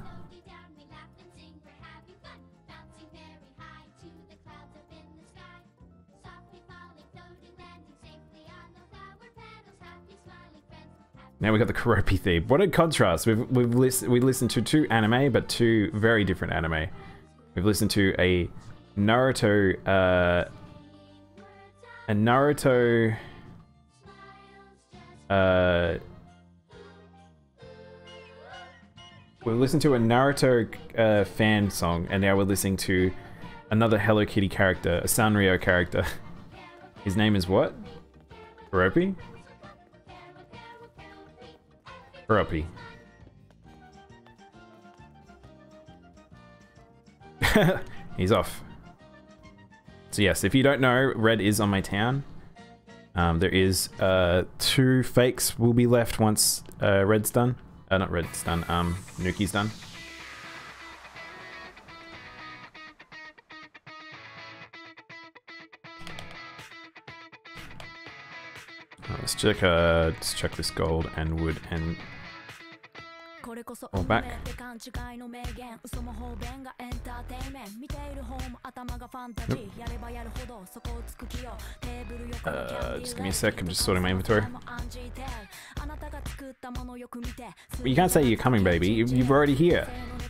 Now we got the Karopi theme. What a contrast! We've we've listened we listened to two anime, but two very different anime. We've listened to a Naruto, uh, a Naruto, uh. We listened to a Naruto uh, fan song, and now we're listening to another Hello Kitty character, a Sanrio character. His name is what? Karopi? Karopi. He's off. So yes, if you don't know, red is on my town. Um, there is uh, two fakes will be left once uh, red's done. Uh, not red's done, um, Nuki's done. Uh, let's check, uh, let's check this gold and wood and all back. Uh, just give me a sec, I'm just sorting my inventory. But you can't say you're coming, baby. You, you're already here.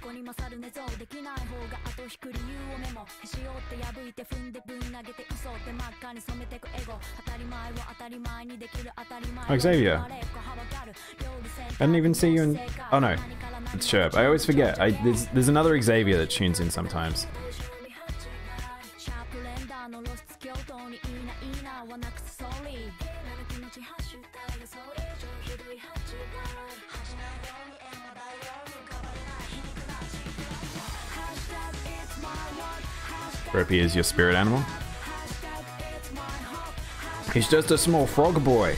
Oh, Xavier. I didn't even see you in... Oh no, it's Sherp. I always forget. I, there's, there's another Xavier that tunes in sometimes. Ropey is your spirit animal. He's just a small frog boy.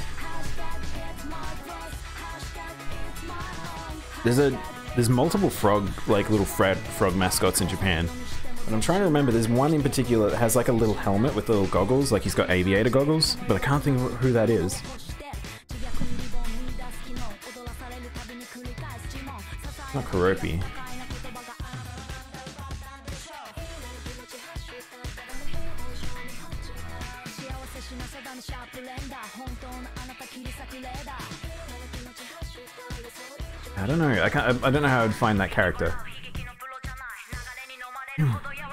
There's a there's multiple frog like little frog frog mascots in Japan, but I'm trying to remember. There's one in particular that has like a little helmet with little goggles, like he's got aviator goggles, but I can't think of who that is. Not Karopi. I don't know. I can't. I don't know how I'd find that character. Hmm.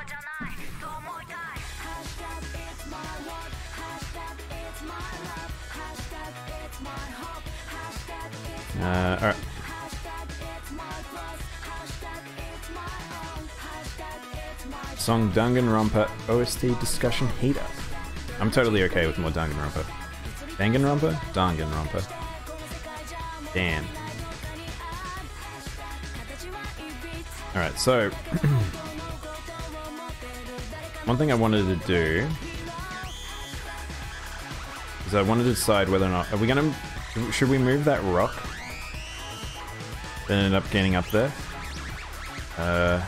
Uh, all right. Song Danganronpa O S T discussion heat up. I'm totally okay with more Danganronpa. Danganronpa? Danganronpa. Damn. Alright, so one thing I wanted to do is I wanted to decide whether or not are we gonna should we move that rock that ended up getting up there? Uh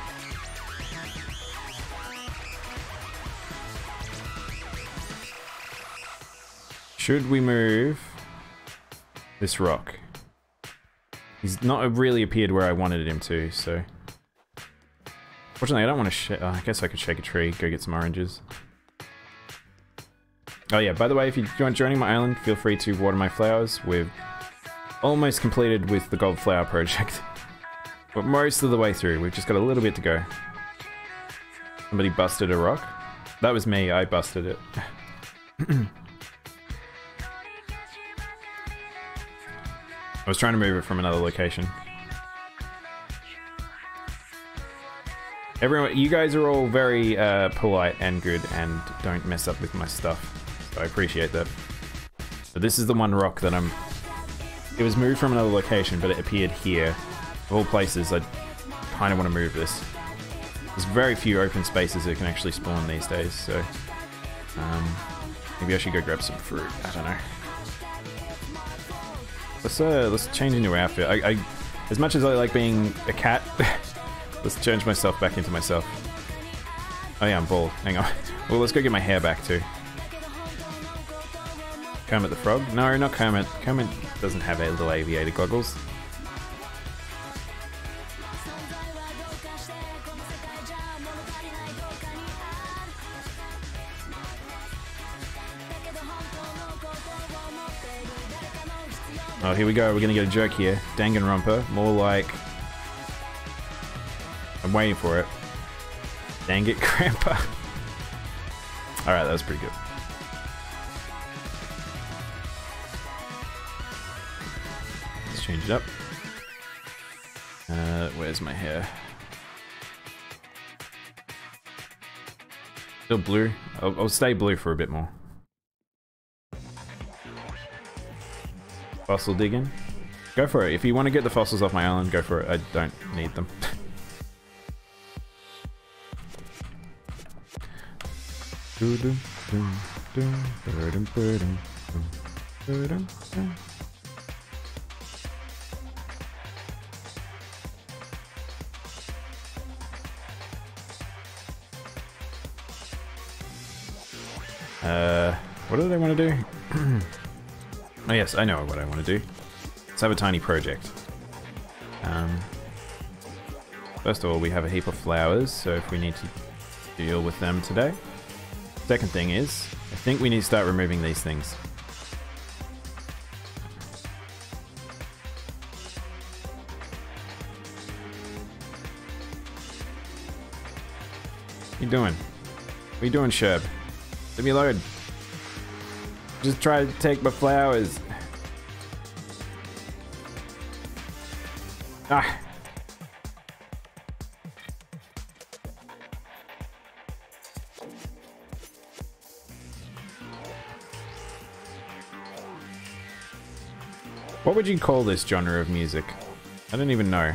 Should we move this rock? He's not really appeared where I wanted him to, so... Fortunately, I don't want to sh- oh, I guess I could shake a tree, go get some oranges. Oh yeah, by the way, if you aren't joining my island, feel free to water my flowers. We've almost completed with the gold flower project. But most of the way through, we've just got a little bit to go. Somebody busted a rock. That was me, I busted it. I was trying to move it from another location. Everyone, you guys are all very uh, polite and good and don't mess up with my stuff. So I appreciate that. But this is the one rock that I'm... It was moved from another location, but it appeared here. Of all places, I kind of want to move this. There's very few open spaces that can actually spawn these days, so... Um, maybe I should go grab some fruit. I don't know. Let's, uh, let's change into an outfit. I, I, as much as I like being a cat... Let's change myself back into myself. Oh yeah, I'm bald. Hang on. Well, let's go get my hair back too. Kermit the Frog? No, not Kermit. Kermit doesn't have a little aviator goggles. Oh, here we go. We're gonna get a joke here. Danganronpa. More like... I'm waiting for it. Dang it, Grandpa. Alright, that was pretty good. Let's change it up. Uh, where's my hair? Still blue. I'll, I'll stay blue for a bit more. Fossil digging. Go for it. If you want to get the fossils off my island, go for it. I don't need them. Uh, what do they want to do? Oh yes, I know what I want to do. Let's have a tiny project. Um, first of all, we have a heap of flowers, so if we need to deal with them today. Second thing is, I think we need to start removing these things. What you doing? What you doing, Sherb? Leave me alone. Just try to take my flowers. Ah. What would you call this genre of music? I don't even know.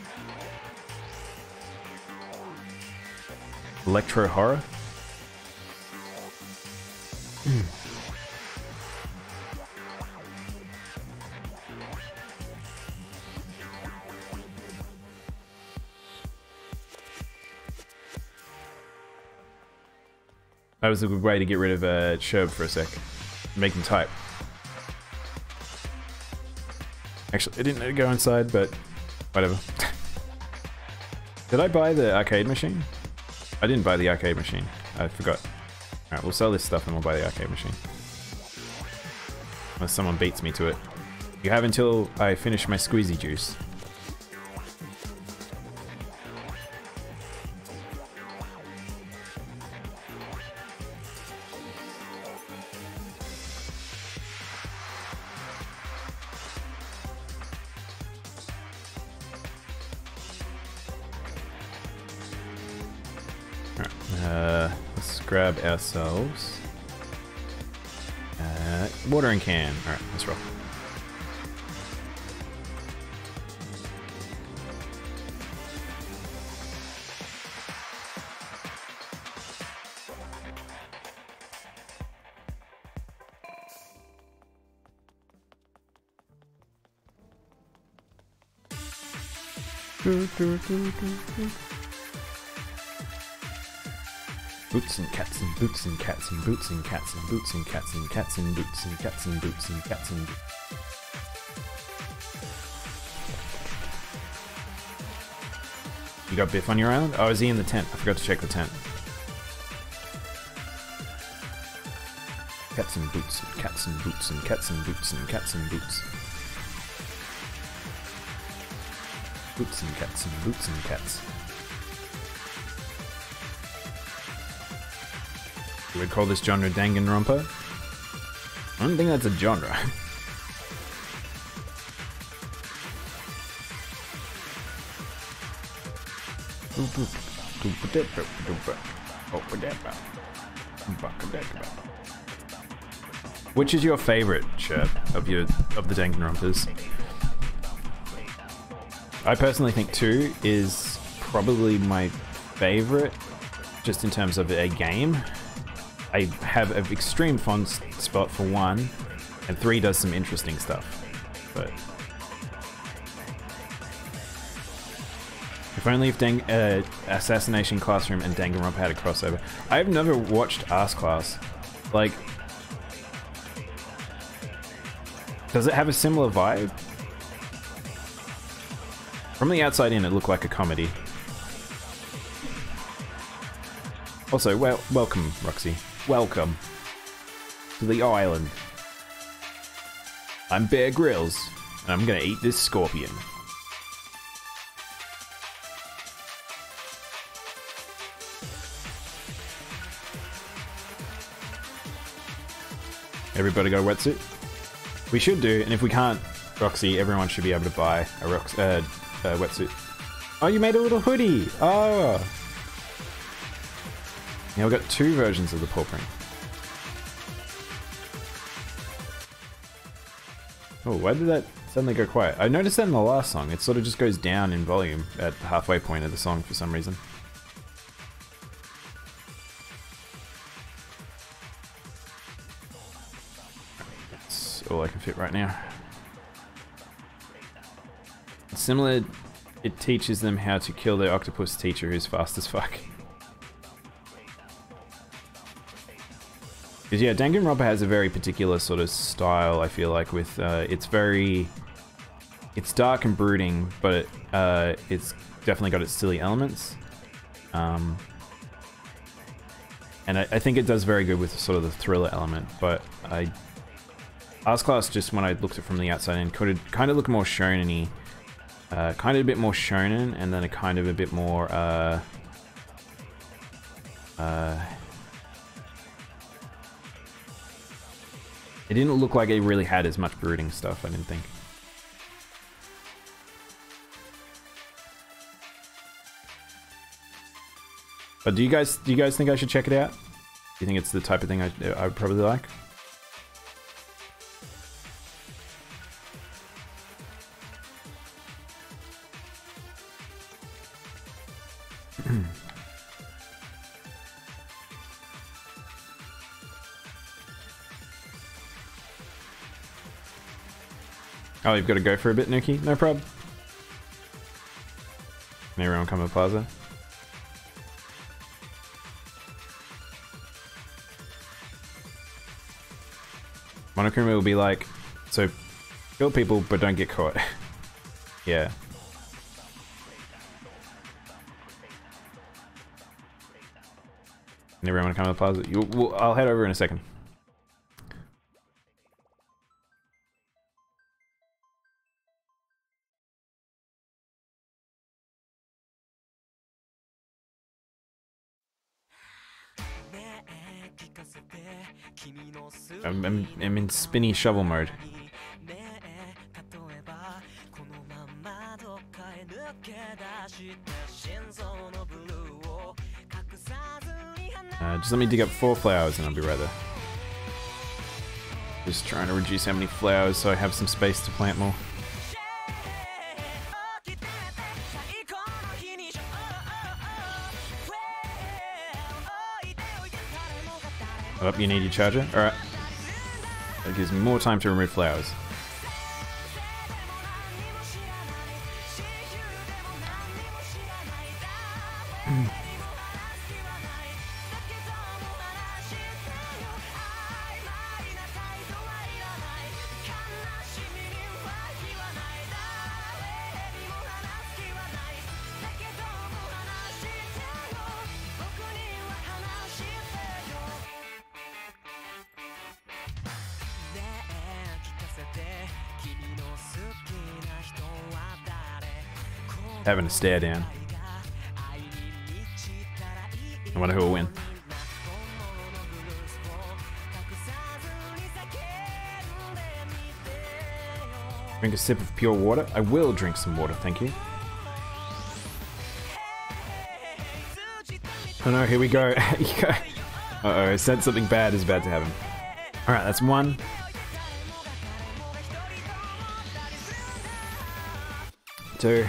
Electro horror? That was a good way to get rid of uh, Sherb for a sec. Make him type. Actually, I didn't know to go inside, but whatever. Did I buy the arcade machine? I didn't buy the arcade machine. I forgot. Alright, we'll sell this stuff and we'll buy the arcade machine. Unless someone beats me to it. You have until I finish my squeezy juice. Grab ourselves uh, watering can. All right, let's roll. Do, do, do, do, do. Boots and cats and boots and cats and boots and cats and boots and cats and cats and boots and cats and boots and cats and You got Biff on your island? Oh, is he in the tent? I forgot to check the tent. Cats and boots and cats and boots and cats and boots and cats and boots. Boots and cats and boots and cats. You would call this genre Danganronpa? I don't think that's a genre. Which is your favorite shirt of your of the Danganronpas? I personally think two is probably my favorite, just in terms of a game. I have an extreme fond spot for one, and three does some interesting stuff. But if only if Dang uh, Assassination Classroom and Danganronpa had a crossover. I've never watched Ass Class. Like, does it have a similar vibe? From the outside in, it looked like a comedy. Also, well, welcome, Roxy. Welcome to the island. I'm Bear Grylls, and I'm gonna eat this scorpion. Everybody got a wetsuit? We should do, and if we can't, Roxy, everyone should be able to buy a Rox uh, uh, wetsuit. Oh, you made a little hoodie! Oh! Yeah, we've got two versions of the paw print. Oh, why did that suddenly go quiet? I noticed that in the last song. It sort of just goes down in volume at the halfway point of the song for some reason. That's all I can fit right now. Similar, it teaches them how to kill their octopus teacher who's fast as fuck. Because yeah, Danganronpa has a very particular sort of style, I feel like, with, uh, it's very, it's dark and brooding, but it, uh, it's definitely got its silly elements. Um, and I, I think it does very good with sort of the thriller element, but I, Ass Class, just when I looked at it from the outside in, could kind of look more shonen-y, uh, kind of a bit more shonen, and then a kind of a bit more, uh, uh, it didn't look like it really had as much brooding stuff, I didn't think. But do you guys do you guys think I should check it out? Do you think it's the type of thing I I would probably like? Oh, you've got to go for a bit, Nuki? No prob. Can everyone come to the plaza? Monokuma will be like, so kill people but don't get caught. Yeah. Can everyone come to the plaza? You, well, I'll head over in a second. I'm, I'm, I'm in spinny shovel mode. Uh, just let me dig up four flowers and I'll be right there. Just trying to reduce how many flowers so I have some space to plant more. Oh, you need your charger? Alright. That gives me more time to remove flowers. having a stare down. I wonder who will win. Drink a sip of pure water. I will drink some water, thank you. Oh no, here we go. Uh-oh, I said something bad is about to happen. Alright, that's one. Two.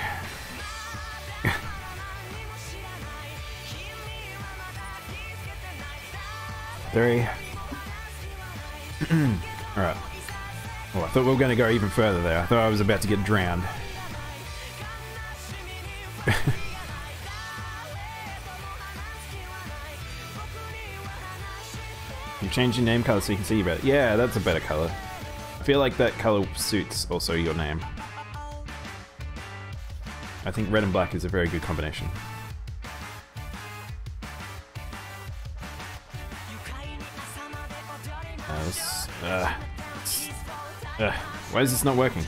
Three. Alright. Oh, I thought we were going to go even further there. I thought I was about to get drowned. You changed your name color so you can see better. Yeah, that's a better color. I feel like that color suits also your name. I think red and black is a very good combination. Uh, this, uh, this, uh, why is this not working?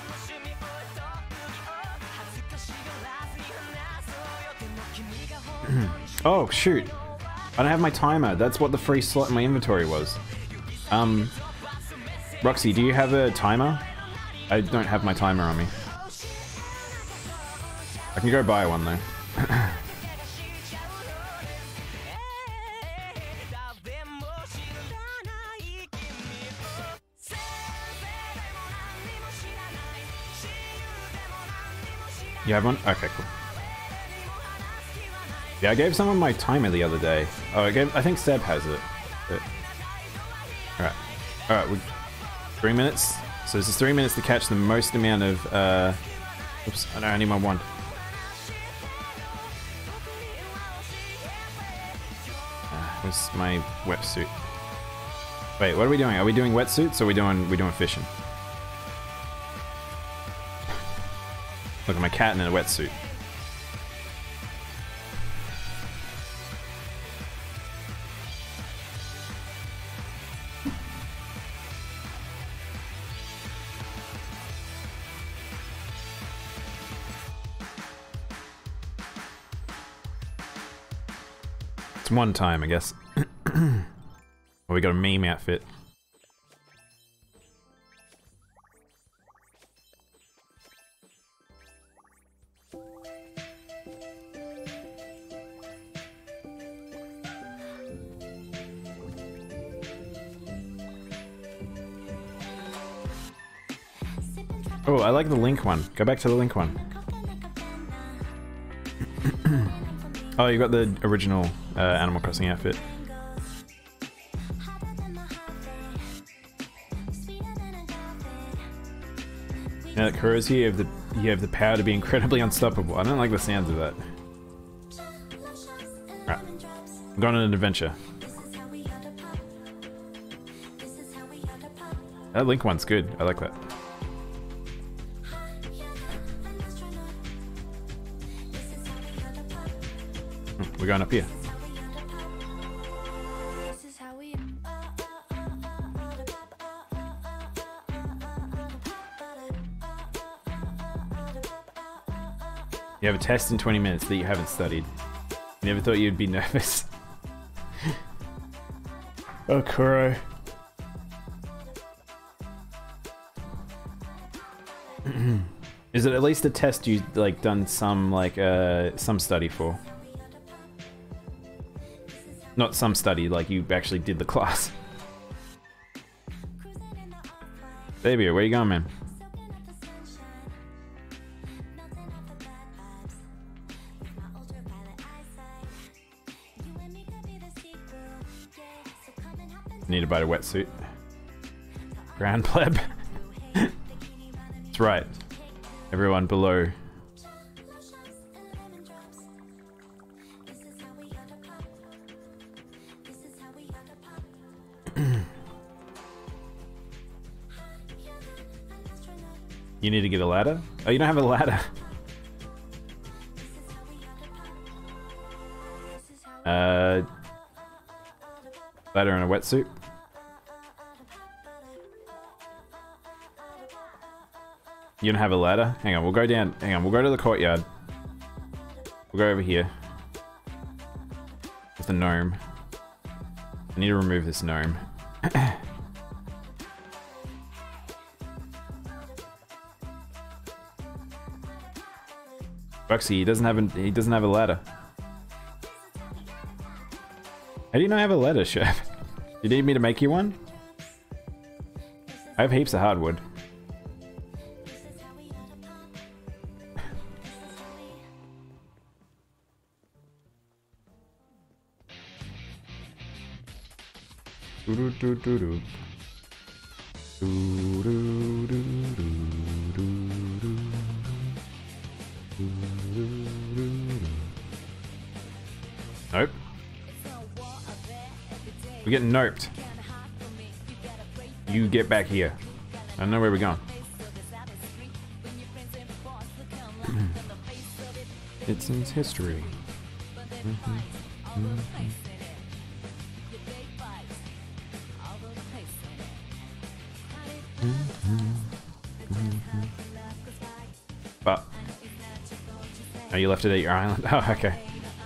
Oh, shoot. I don't have my timer. That's what the free slot in my inventory was. Um, Roxy, do you have a timer? I don't have my timer on me. I can go buy one though. You have one? Okay, cool. Yeah, I gave someone my timer the other day. Oh, I gave. I think Seb has it. But... All right, all right. We three minutes. So this is three minutes to catch the most amount of. Uh... Oops! I know I need my wand. Uh, where's my wetsuit? Wait, what are we doing? Are we doing wetsuits or are we doing we doing fishing? Look at my cat in a wetsuit. It's one time, I guess. Oh, we got a meme outfit. Oh, I like the Link one. Go back to the Link one. Oh, you got the original uh, Animal Crossing outfit. Now that Kuro's here, you have, the, you have the power to be incredibly unstoppable. I don't like the sounds of that. Alright. I'm going on an adventure. That Link one's good. I like that. We're going up here. You have a test in twenty minutes that you haven't studied. You never thought you'd be nervous. Oh, Kuro. Is it at least a test you like done some like uh some study for? Not some study, like you actually did the class. Xavier, where you going, man? Need to buy a wetsuit. Grand pleb. That's right. Everyone below. You need to get a ladder? Oh, you don't have a ladder. Uh, ladder and a wetsuit. You don't have a ladder? Hang on, we'll go down. Hang on, we'll go to the courtyard. We'll go over here. With the gnome. I need to remove this gnome. Roxy, he doesn't have a, he doesn't have a ladder. How do you not have a ladder, chef? You need me to make you one? I have heaps of hardwood. Do do do do do. Do do do do do do. Nope. We're getting noped. You get back here. I don't know where we're going. It's in history. Mm-hmm. Mm-hmm. But oh, you left it at your island. Oh, okay.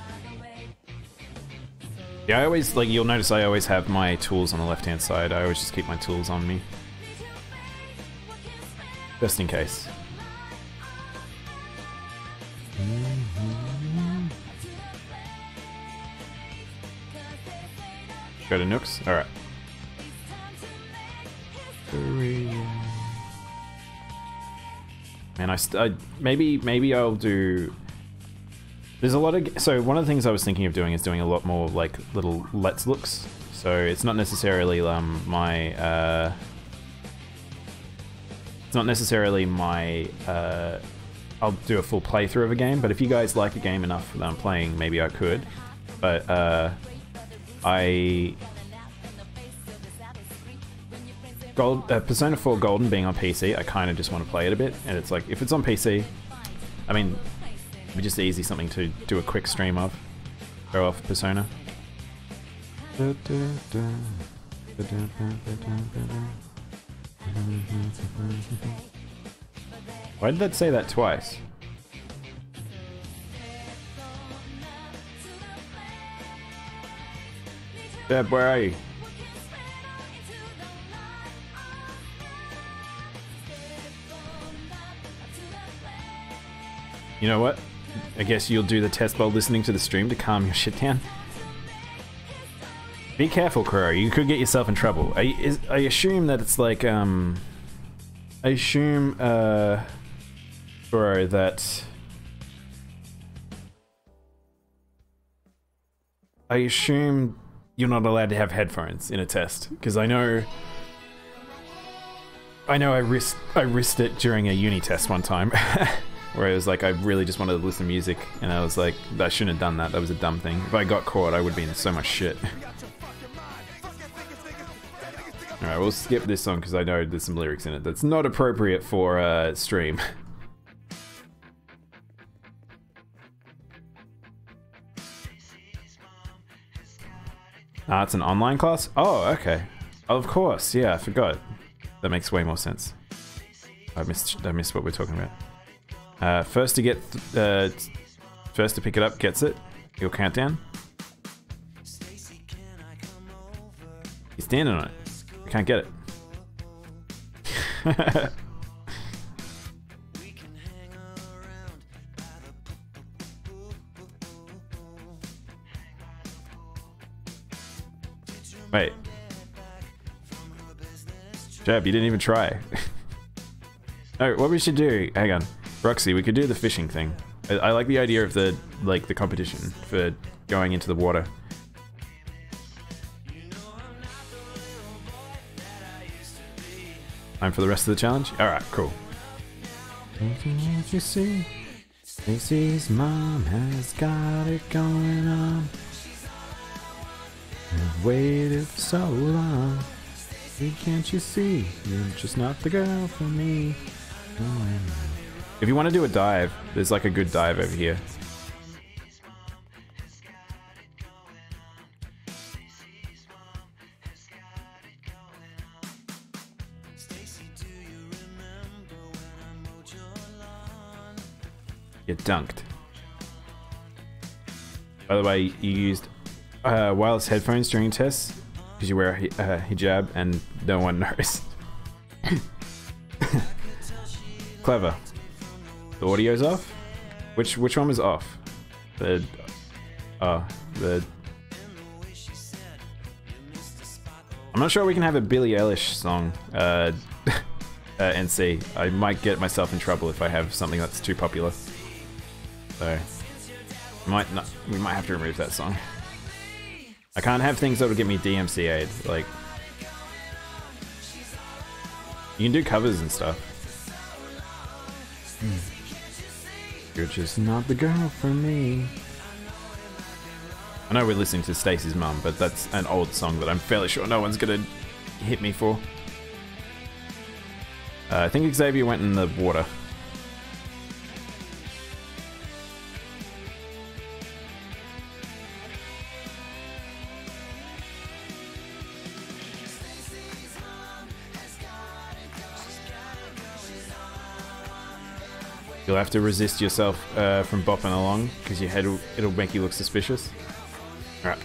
Yeah, I always like. You'll notice I always have my tools on the left-hand side. I always just keep my tools on me, just in case. Go to Nooks. All right. Man, I, st I maybe maybe I'll do. There's a lot of so one of the things I was thinking of doing is doing a lot more like little let's looks. So it's not necessarily um my uh. It's not necessarily my uh. I'll do a full playthrough of a game, but if you guys like a game enough that I'm playing, maybe I could. But uh, I. Gold, uh, Persona four Golden being on P C, I kind of just want to play it a bit, and it's like, if it's on P C, I mean, it'd be just easy something to do a quick stream of. Go off Persona. Why did that say that twice? Deb, where are you? You know what? I guess you'll do the test while listening to the stream to calm your shit down. Be careful, Crow. You could get yourself in trouble. I, is, I assume that it's like, um... I assume, uh... Bro, that... I assume you're not allowed to have headphones in a test, because I know... I know I risked, I risked it during a uni test one time. Where it was like, I really just wanted to listen to music, and I was like, I shouldn't have done that, that was a dumb thing. If I got caught, I would be in so much shit. Alright, we'll skip this song because I know there's some lyrics in it that's not appropriate for uh, stream. Ah, it's an online class? Oh, okay. Of course, yeah, I forgot. That makes way more sense. I missed, I missed what we're talking about. Uh, first to get, th uh, first to pick it up gets it. Your countdown. He's standing on it. We can't get it. Wait. Jeb, you didn't even try. No, what we should do, hang on. Roxy, we could do the fishing thing. I, I like the idea of the, like, the competition for going into the water. Time for the rest of the challenge? Alright, cool. Can't you see? Stacy's mom has got it going on. I've waited for so long. Can't you see? You're just not the girl for me. Oh, if you want to do a dive, there's like a good dive over here. Get dunked. By the way, you used uh, wireless headphones during tests because you wear a hi uh, hijab and no one knows. Clever. The audio's off? Which which one was off? The... Oh, the... I'm not sure we can have a Billie Eilish song, uh, uh, N C. I might get myself in trouble if I have something that's too popular. So, might not. We might have to remove that song. I can't have things that'll get me D M C A'd. Like, you can do covers and stuff. Hmm. You're just not the girl for me. I know we're listening to Stacy's mum, but that's an old song that I'm fairly sure no one's gonna hit me for. Uh, I think Xavier went in the water. You'll have to resist yourself uh, from bopping along, because your head will, it'll make you look suspicious. Alright.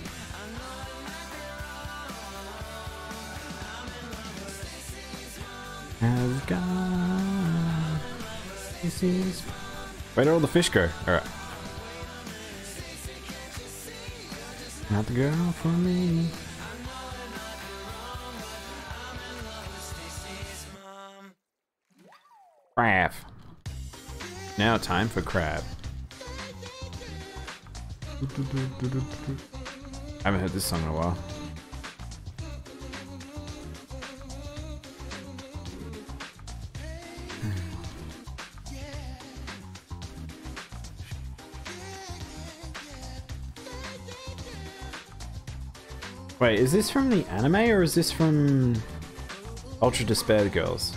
Has gone. This is... Where did all the fish go? Alright. Not the girl for me. Crab. Now time for crab. I haven't heard this song in a while. Wait, is this from the anime or is this from Ultra Despair Girls?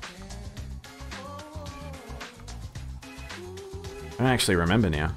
I don't actually remember now.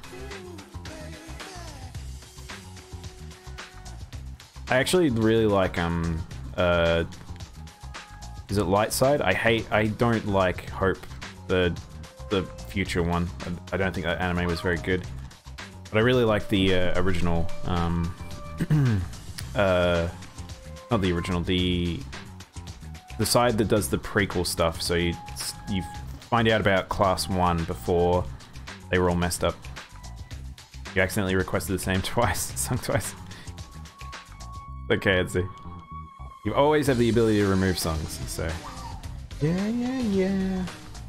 I actually really like, um, uh, is it Light Side? I hate, I don't like Hope, the, the future one. I, I don't think that anime was very good. But I really like the uh, original, um, uh, not the original, the, the side that does the prequel stuff. So you, you find out about Class one before they were all messed up. You accidentally requested the same twice, sung twice. Okay, let's see. You always have the ability to remove songs, so. Yeah, yeah, yeah.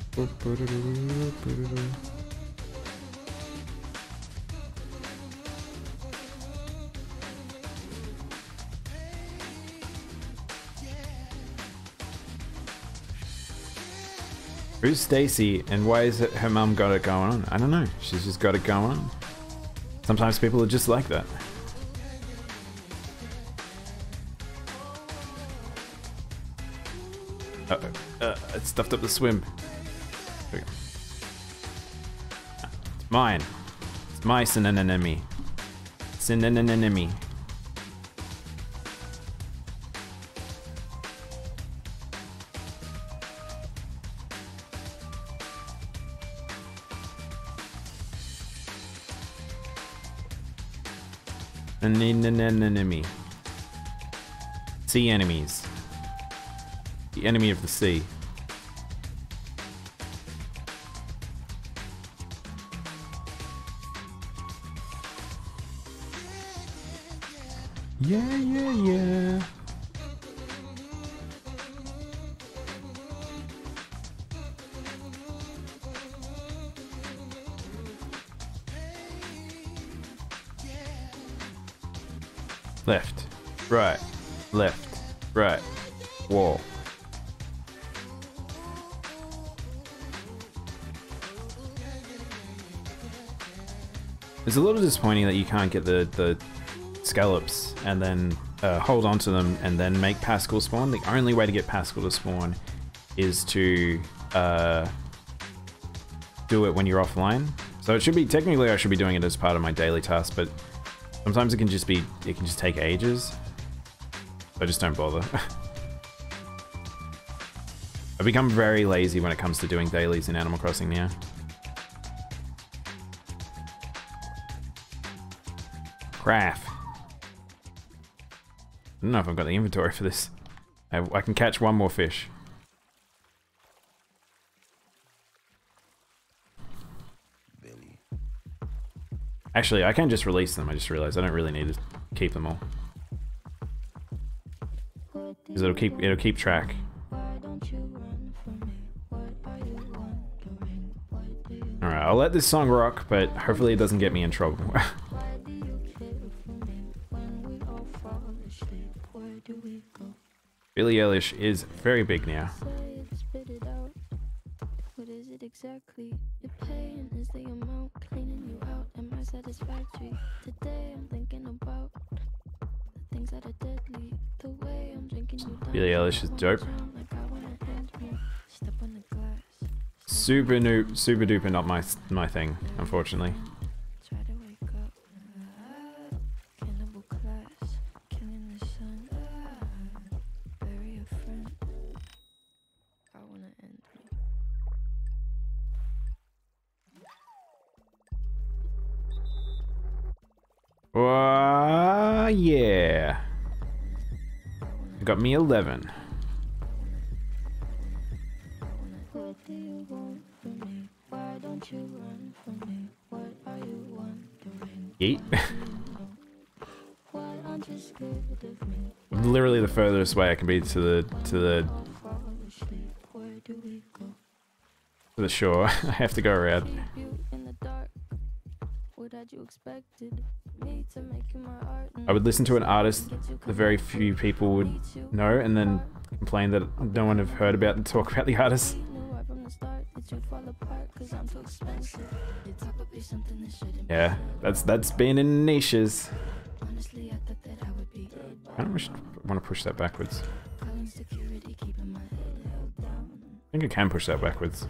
Who's Stacy and why is it her mum got it going on? I don't know. She's just got it going on. Sometimes people are just like that. Uh-oh. Uh, it stuffed up the swim. There we go. It's mine. It's my synonym. Synonym. Enemy. Sea enemies. The enemy of the sea. Yeah, yeah, yeah. Left, right, left, right, wall. It's a little disappointing that you can't get the, the scallops and then uh, hold on to them and then make Pascal spawn. The only way to get Pascal to spawn is to uh, do it when you're offline. So it should be, technically I should be doing it as part of my daily task, but sometimes it can just be, it can just take ages. So just don't bother. I've become very lazy when it comes to doing dailies in Animal Crossing now. Craft. I don't know if I've got the inventory for this. I, I can catch one more fish. Billy. Actually, I can just release them. I just realized I don't really need to keep them all. Because it'll keep it'll keep track. Alright, I'll let this song rock, but hopefully it doesn't get me in trouble. Billie Eilish is very big now. What is it exactly? The pain is the amount cleaning you out. Am I satisfactory? Today I'm thinking about the things that are deadly. The way I'm drinking you down. Billie Eilish is dope. Like I wanna end me. Step on the glass. Super noob, super duper not my my thing, unfortunately. Try to wake up. Cannibal class. Killing the sun. Bury a friend. I wanna end me. Uh, yeah. Got me eleven. What do you want from me? Why don't you run from me? What are you wondering? Yeet. Why aren't you scared of me? Literally the furthest way I can be to the to the Fall asleep. Where do we go? to the shore. I have to go around. Keep you in the dark. What had you expected? Me to make you my art. I would listen to an artist the very few people would know, and then complain that no one have heard about and talk about the artist. Yeah, that's that's being in niches. I don't want to push that backwards. I think I can push that backwards.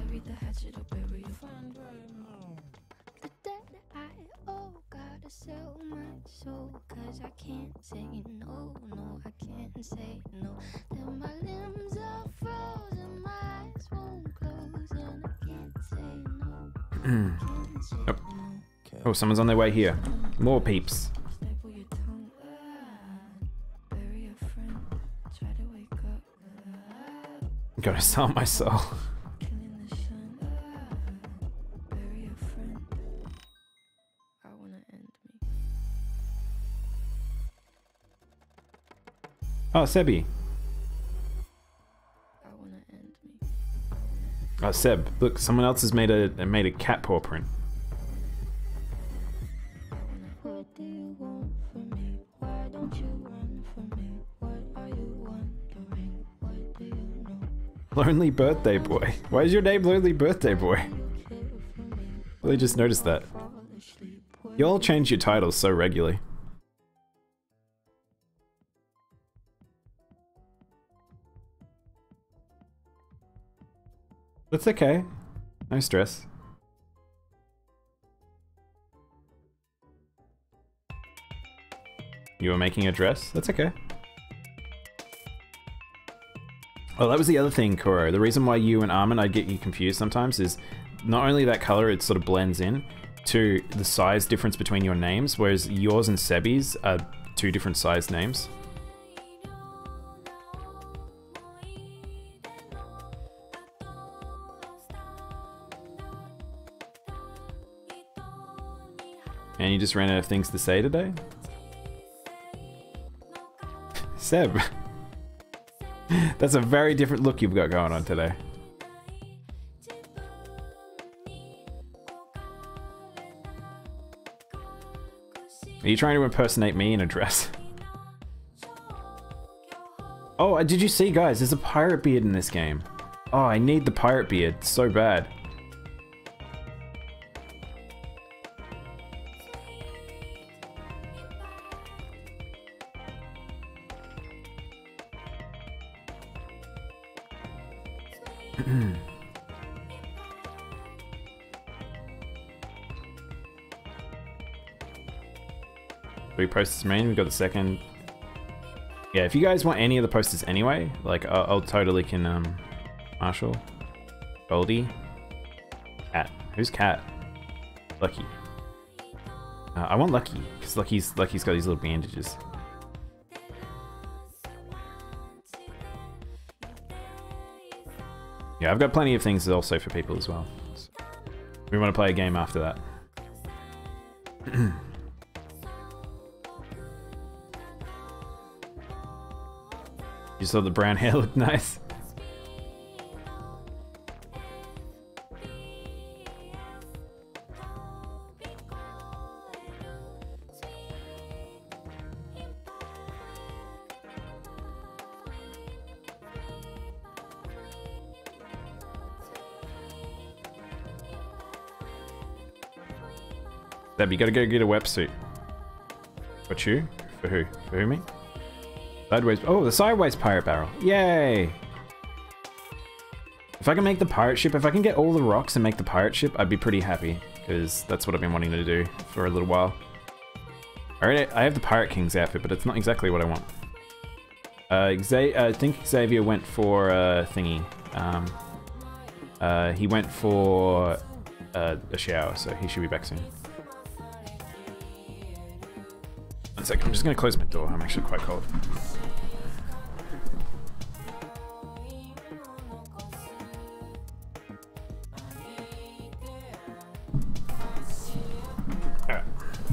Sell my soul, cause I can't say no, no, I can't say no. Then my limbs are frozen, my eyes won't close, and I can't say no. Can't say Yep. no. Oh, someone's on their way here. More peeps. Staple your tongue, bury a friend, try to wake up. Gotta sell my soul. Killing the sun, bury a friend. I wanna end me. Oh, Sebi. I wanna end me. Oh, Seb. Look, someone else has made a made a cat paw print. What do you want from me? Why don't you run from me? What are you wondering? What do you know? Lonely birthday boy. Why is your name Lonely Birthday Boy? Well, I just noticed that. You all change your titles so regularly. That's okay. No stress. You were making a dress? That's okay. Oh, that was the other thing, Koro. The reason why you and Armin, I get you confused sometimes, is not only that color, it sort of blends in, to the size difference between your names, whereas yours and Sebi's are two different size names. And you just ran out of things to say today? Seb. That's a very different look you've got going on today. Are you trying to impersonate me in a dress? Oh, did you see, guys? There's a pirate beard in this game. Oh, I need the pirate beard so bad. We post this main, we got the second. Yeah, if you guys want any of the posters anyway, like I'll, I'll totally can, um, Marshall, Goldie, Cat. Who's Cat? Lucky. Uh, I want Lucky, because Lucky's, Lucky's got these little bandages. Yeah, I've got plenty of things also for people as well. So we want to play a game after that. You saw the brown hair look nice. Deb, you gotta go get a wetsuit. What you? For who? For who, me? Sideways. Oh, the sideways pirate barrel. Yay! If I can make the pirate ship, if I can get all the rocks and make the pirate ship, I'd be pretty happy. Because that's what I've been wanting to do for a little while. Alright, I have the Pirate King's outfit, but it's not exactly what I want. Uh, Xa I think Xavier went for uh, thingy. Um, uh, he went for uh, a shower, so he should be back soon. One second, I'm just gonna close my door. I'm actually quite cold. Alright.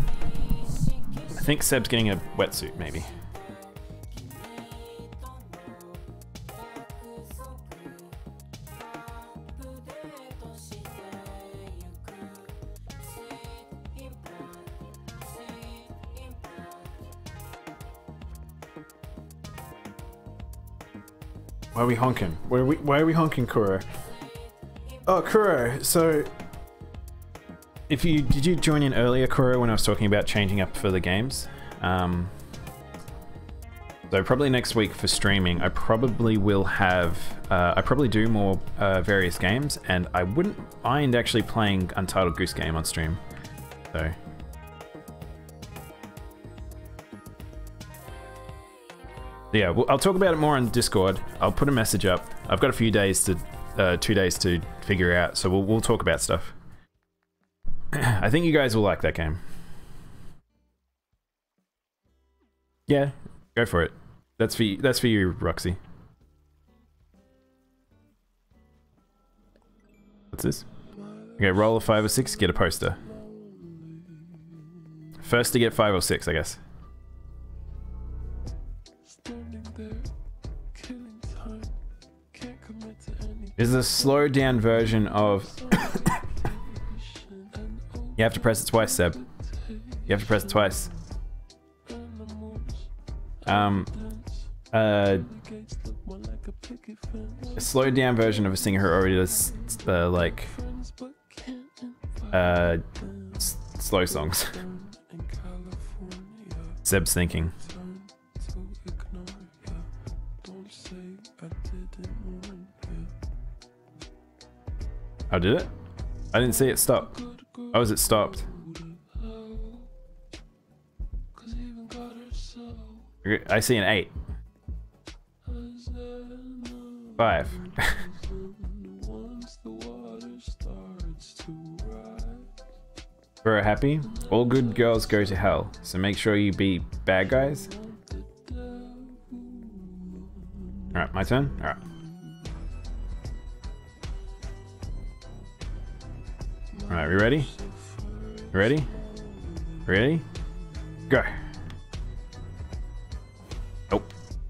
I think Seb's getting a wetsuit, maybe. Why are we honking? Why are we, why are we honking, Kuro? Oh, Kuro, so... If you... Did you join in earlier, Kuro, when I was talking about changing up for the games? Um, so probably next week for streaming, I probably will have... Uh, I probably do more uh, various games, and I wouldn't mind actually playing Untitled Goose Game on stream. So... Yeah, well, I'll talk about it more on Discord. I'll put a message up. I've got a few days to, uh, two days to figure out, so we'll, we'll talk about stuff. I think you guys will like that game. Yeah, go for it. That's for you, that's for you, Roxy. What's this? Okay, roll a five or six, get a poster. First to get five or six, I guess. This is a slowed down version of... You have to press it twice, Seb. You have to press it twice. Um, uh, a slowed down version of a singer who already does the, like, uh, s slow songs. Seb's thinking. Oh, did it? I didn't see it stop. Oh, is it stopped? Okay, I see an eight. Five. Bro, happy? All good girls go to hell, so make sure you beat bad guys. Alright, my turn? Alright. Alright, we ready? Ready? Ready? Go! Oh.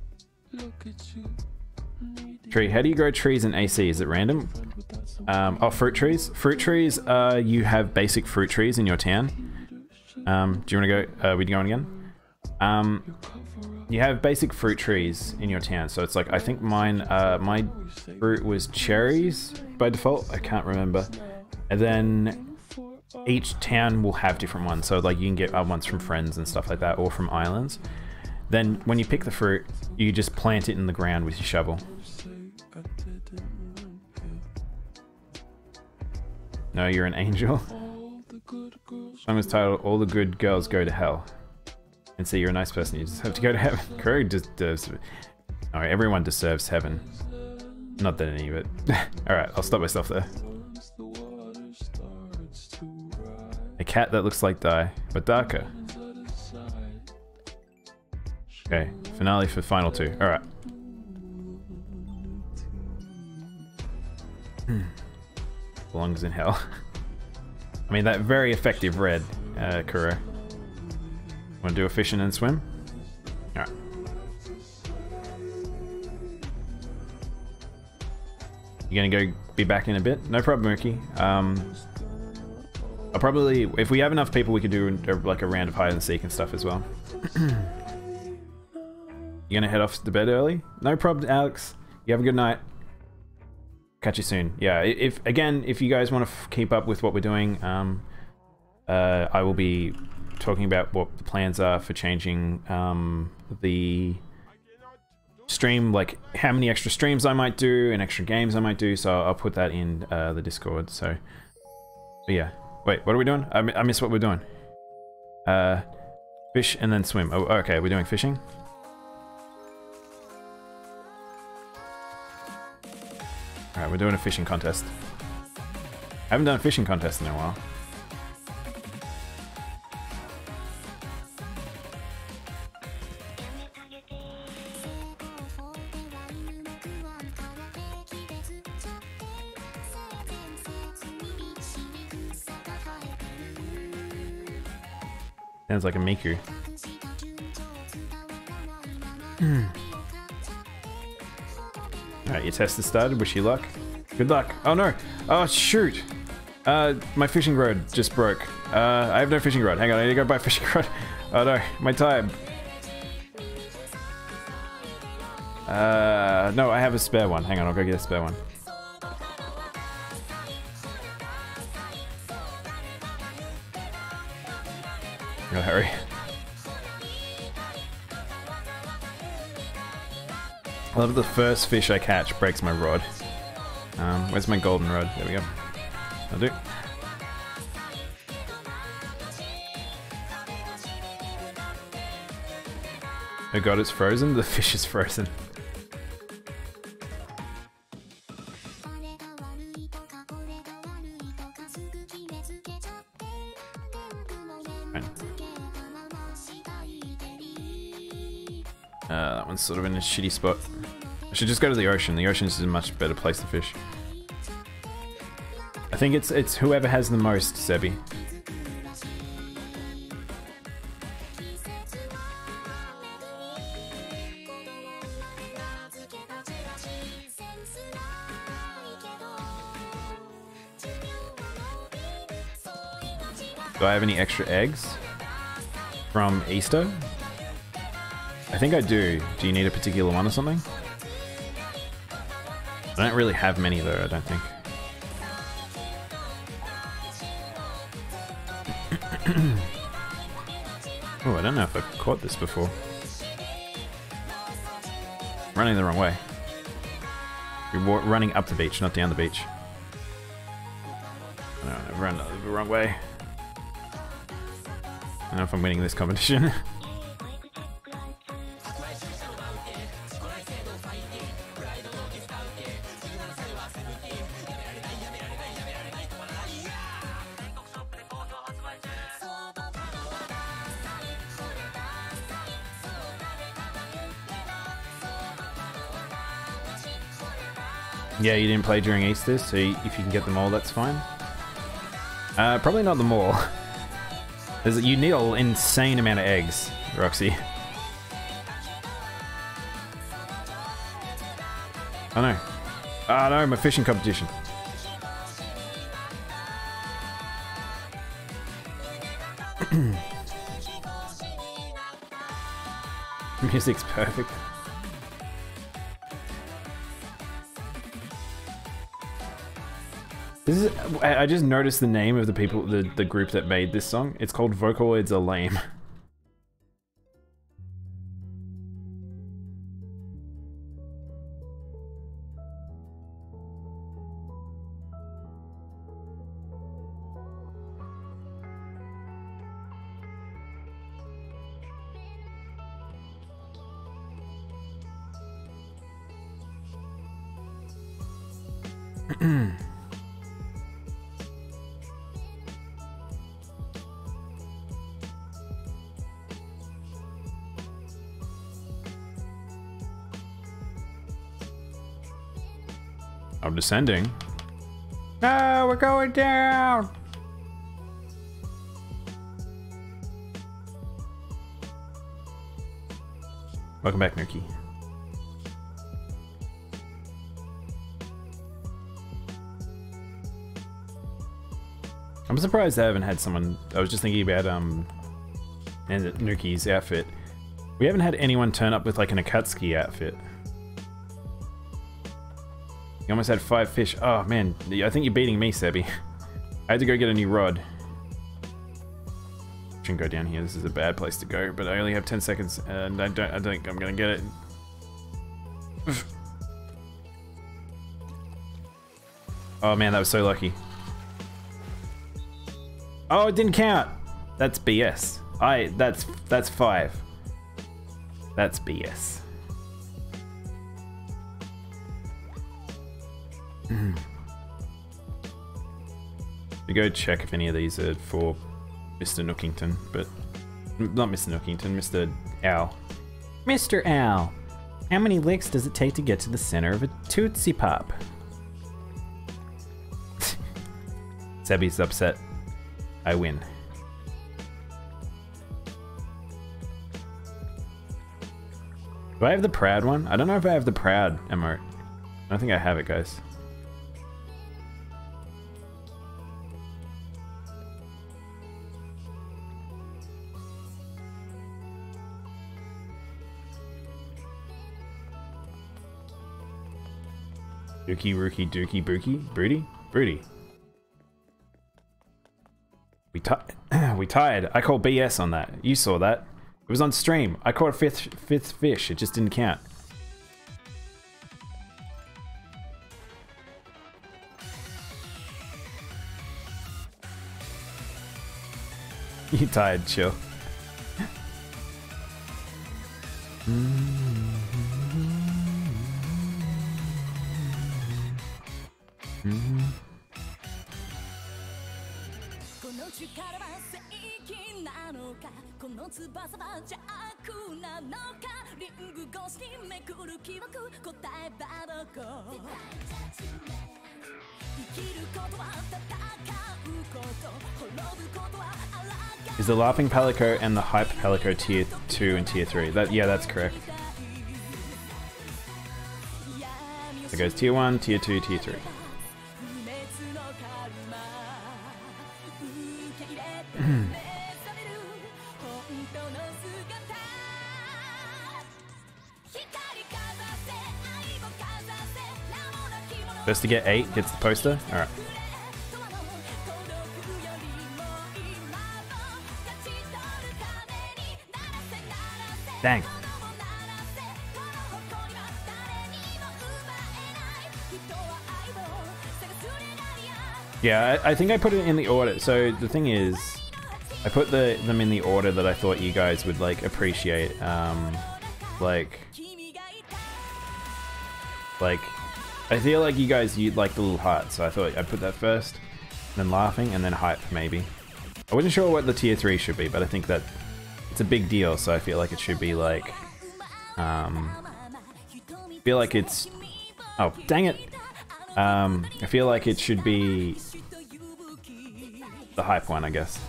Tree. How do you grow trees in A C? Is it random? Um, oh, fruit trees? Fruit trees, uh, you have basic fruit trees in your town. Um, do you want to go? Uh, we going again? Um, you have basic fruit trees in your town. So it's like, I think mine, uh, my fruit was cherries by default. I can't remember. And then each town will have different ones. So like you can get uh, ones from friends and stuff like that, or from islands. Then when you pick the fruit, you just plant it in the ground with your shovel. No, you're an angel. Song is titled "All the Good Girls Go to Hell." And see, you're a nice person. You just have to go to heaven. Crow deserves. All right, everyone deserves heaven. Not that any of it. All right, I'll stop myself there. A cat that looks like Die. but darker. Okay, finale for final two. Alright. Belongs in hell. I mean, that very effective red, uh, Kuro. Want to do a fish and then swim? Alright. You gonna go be back in a bit? No problem, Mookie. Um, I'll probably, if we have enough people, we could do a, like a round of hide and seek and stuff as well. You gonna head off to bed early? No problem, Alex. You have a good night. Catch you soon. Yeah, if again, if you guys want to f keep up with what we're doing, um, uh, I will be talking about what the plans are for changing um, the stream, like how many extra streams I might do and extra games I might do. So I'll put that in uh, the Discord. So, but yeah. Wait, what are we doing? I, I missed what we're doing. Uh, fish and then swim. Oh, okay, we're doing fishing. Alright, we're doing a fishing contest. I haven't done a fishing contest in a while. Sounds like a Miku. Alright, your test has started. Wish you luck. Good luck. Oh no! Oh shoot! Uh, my fishing rod just broke. Uh, I have no fishing rod. Hang on, I need to go buy a fishing rod. Oh no, my time. Uh, no, I have a spare one. Hang on, I'll go get a spare one. Gotta hurry. I love the first fish I catch breaks my rod. Um, where's my golden rod? There we go. I'll do. Oh god, it's frozen? The fish is frozen. Uh, that one's sort of in a shitty spot. I should just go to the ocean. The ocean is a much better place to fish. I think it's it's whoever has the most, Sebi. Do I have any extra eggs from Easter? I think I do. Do you need a particular one or something? I don't really have many though, I don't think. Oh, I don't know if I've caught this before. Running the wrong way. You're running up the beach, not down the beach. No, I've run the wrong way. I don't know if I'm winning this competition. Yeah, you didn't play during Easter, so if you can get them all, that's fine. Uh, probably not them all. There's, you need an insane amount of eggs, Roxy. Oh no. Oh no, my fishing competition. Music's perfect. This is, I just noticed the name of the people, the, the group that made this song. It's called Vocaloids Are Lame. I'm descending. No, we're going down. Welcome back, Nuki. I'm surprised I haven't had someone. I was just thinking about um, and Nuki's outfit. We haven't had anyone turn up with like an Akatsuki outfit. You almost had five fish. Oh man, I think you're beating me, Sebi. I had to go get a new rod. Shouldn't go down here. This is a bad place to go. But I only have ten seconds, and I don't. I don't think I'm gonna get it. Oh man, that was so lucky. Oh, it didn't count. That's B S. I. That's that's five. That's B S. We go check if any of these are for Mister Nookington, but not Mister Nookington, Mister Owl. Mister Owl, how many licks does it take to get to the center of a Tootsie Pop? Sebi's upset. I win. Do I have the proud one? I don't know if I have the proud emote. I don't think I have it, guys. Dookie, Rookie, Dookie, Bookie, Broody, Broody. We tied. We tied. I called B S on that. You saw that. It was on stream. I caught a fifth fifth fish. It just didn't count. You tired, chill. Is the Laughing Palico and the Hype Palico tier two and tier three? That yeah, that's correct. It goes tier one, tier two, tier three. First to get eight gets the poster. All right. Dang. Yeah, I, I think I put it in the order. So the thing is, I put the them in the order that I thought you guys would like appreciate. Um, like, like, I feel like you guys you'd like the little heart, so I thought I'd put that first, then laughing, and then hype maybe. I wasn't sure what the tier three should be, but I think that it's a big deal, so I feel like it should be like, um, I feel like it's, oh dang it, um, I feel like it should be the hype one, I guess.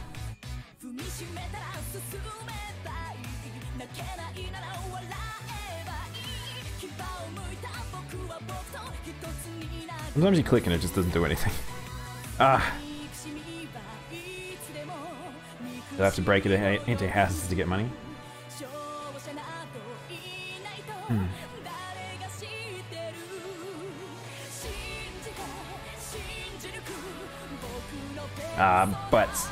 Sometimes you click and it just doesn't do anything. Ah. You'll have to break it into houses to get money. Hmm. Ah, butts.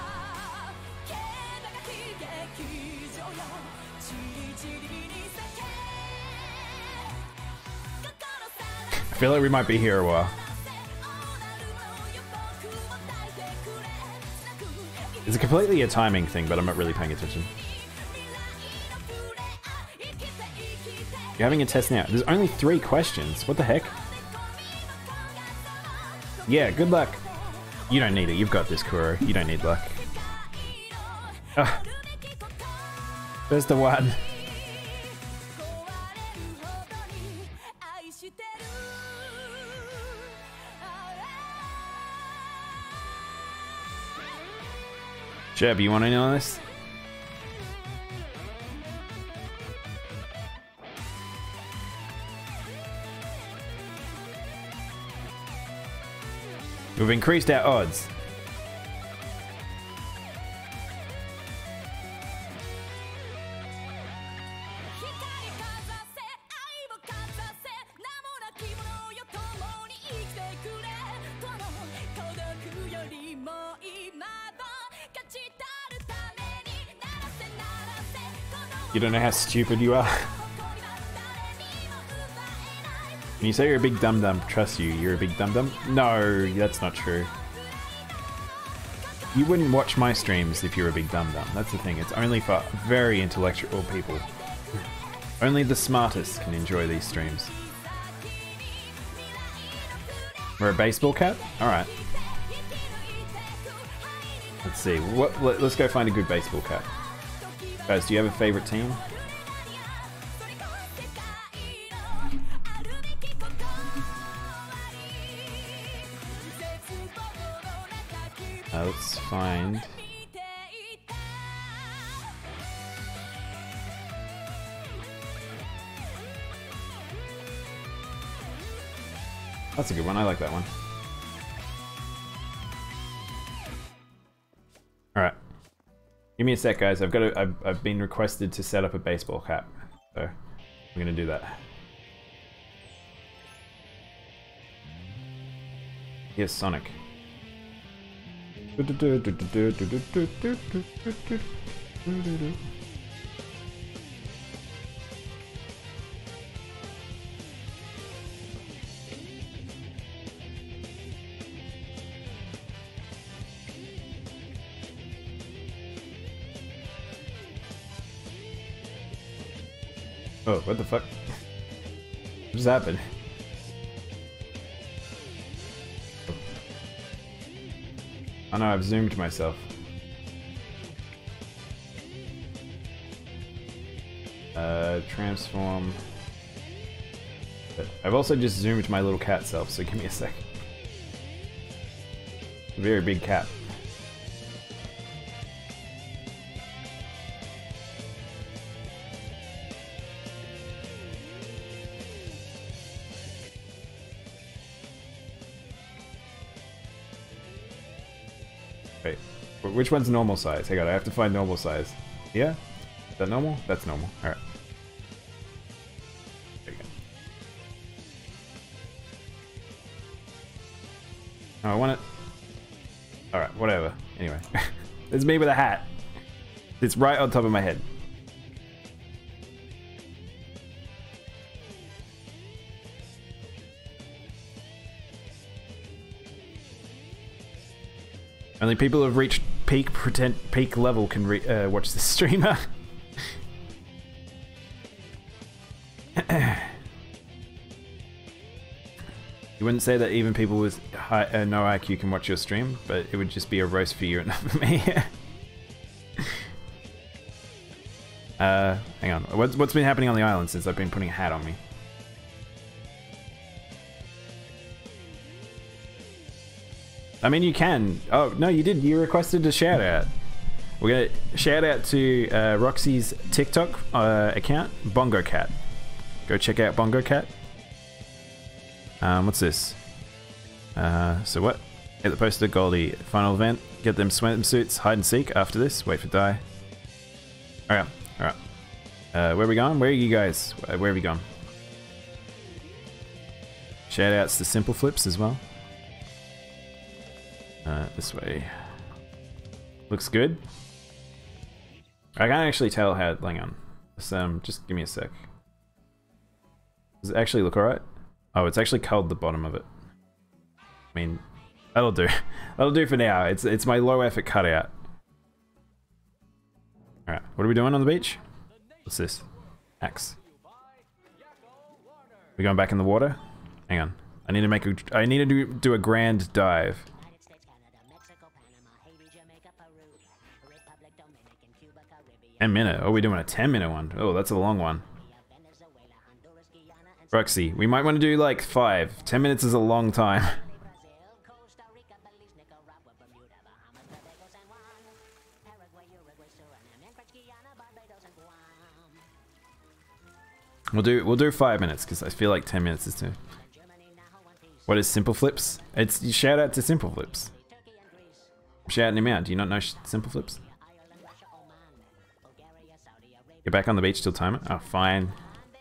I feel like we might be here a while. It's completely a timing thing, but I'm not really paying attention. You're having a test now. There's only three questions. What the heck? Yeah, good luck. You don't need it. You've got this, Kuro. You don't need luck. Ah. There's the one. Jeb, you want to know this? We've increased our odds. You don't know how stupid you are. When you say you're a big dum-dum, trust you, you're a big dum-dum? No, that's not true. You wouldn't watch my streams if you're a big dum-dum. That's the thing, it's only for very intellectual people. Only the smartest can enjoy these streams. We're a baseball cat? Alright. Let's see, what, let, let's go find a good baseball cat. Guys, do you have a favorite team? Uh, let's find... That's a good one, I like that one. Alright. Give me a sec, guys. I've got to, I've, I've been requested to set up a baseball cap. So, I'm gonna do that. Here's Sonic. Oh, what the fuck? What just happened? Oh no, I've zoomed myself. Uh, transform. I've also just zoomed my little cat self, so give me a sec. Very big cat. Wait, which one's normal size? Hang on, I have to find normal size. Yeah? Is that normal? That's normal. Alright. There you go. Oh, I want it. Alright, whatever. Anyway. It's me with a hat. It's right on top of my head. Only people who have reached peak pretend peak level can re uh, watch the streamer. You wouldn't say that even people with high, uh, no I Q can watch your stream, but it would just be a roast for you and not for me. uh, hang on. What's, what's been happening on the island since I've been putting a hat on me? I mean, you can. Oh, no, you did. You requested a shout out. We're going to shout out to uh, Roxy's TikTok uh, account, Bongo Cat. Go check out Bongo Cat. Um, what's this? Uh, so what? Get the poster, Goldie. Final event. Get them swimsuits, hide and seek after this. Wait for die. Alright, alright. Uh, where are we going? Where are you guys? Where have we gone? Shout outs to Simple Flips as well. Uh, this way. Looks good. I can't actually tell how. Hang on. Just, um, just give me a sec. Does it actually look alright? Oh, it's actually colored the bottom of it. I mean, that'll do. That'll do for now. It's it's my low effort cutout. All right, what are we doing on the beach? What's this? Axe. We going back in the water? Hang on. I need to make a. I need to do do a grand dive. ten minute. Oh, we're doing a ten minute one. Oh, that's a long one. Roxy, we might want to do like five. ten minutes is a long time. We'll do we'll do five minutes because I feel like ten minutes is too. What is Simple Flips? It's you shout out to Simple Flips. I'm shouting him out. Do you not know Simple Flips? You're back on the beach till time. Oh, fine.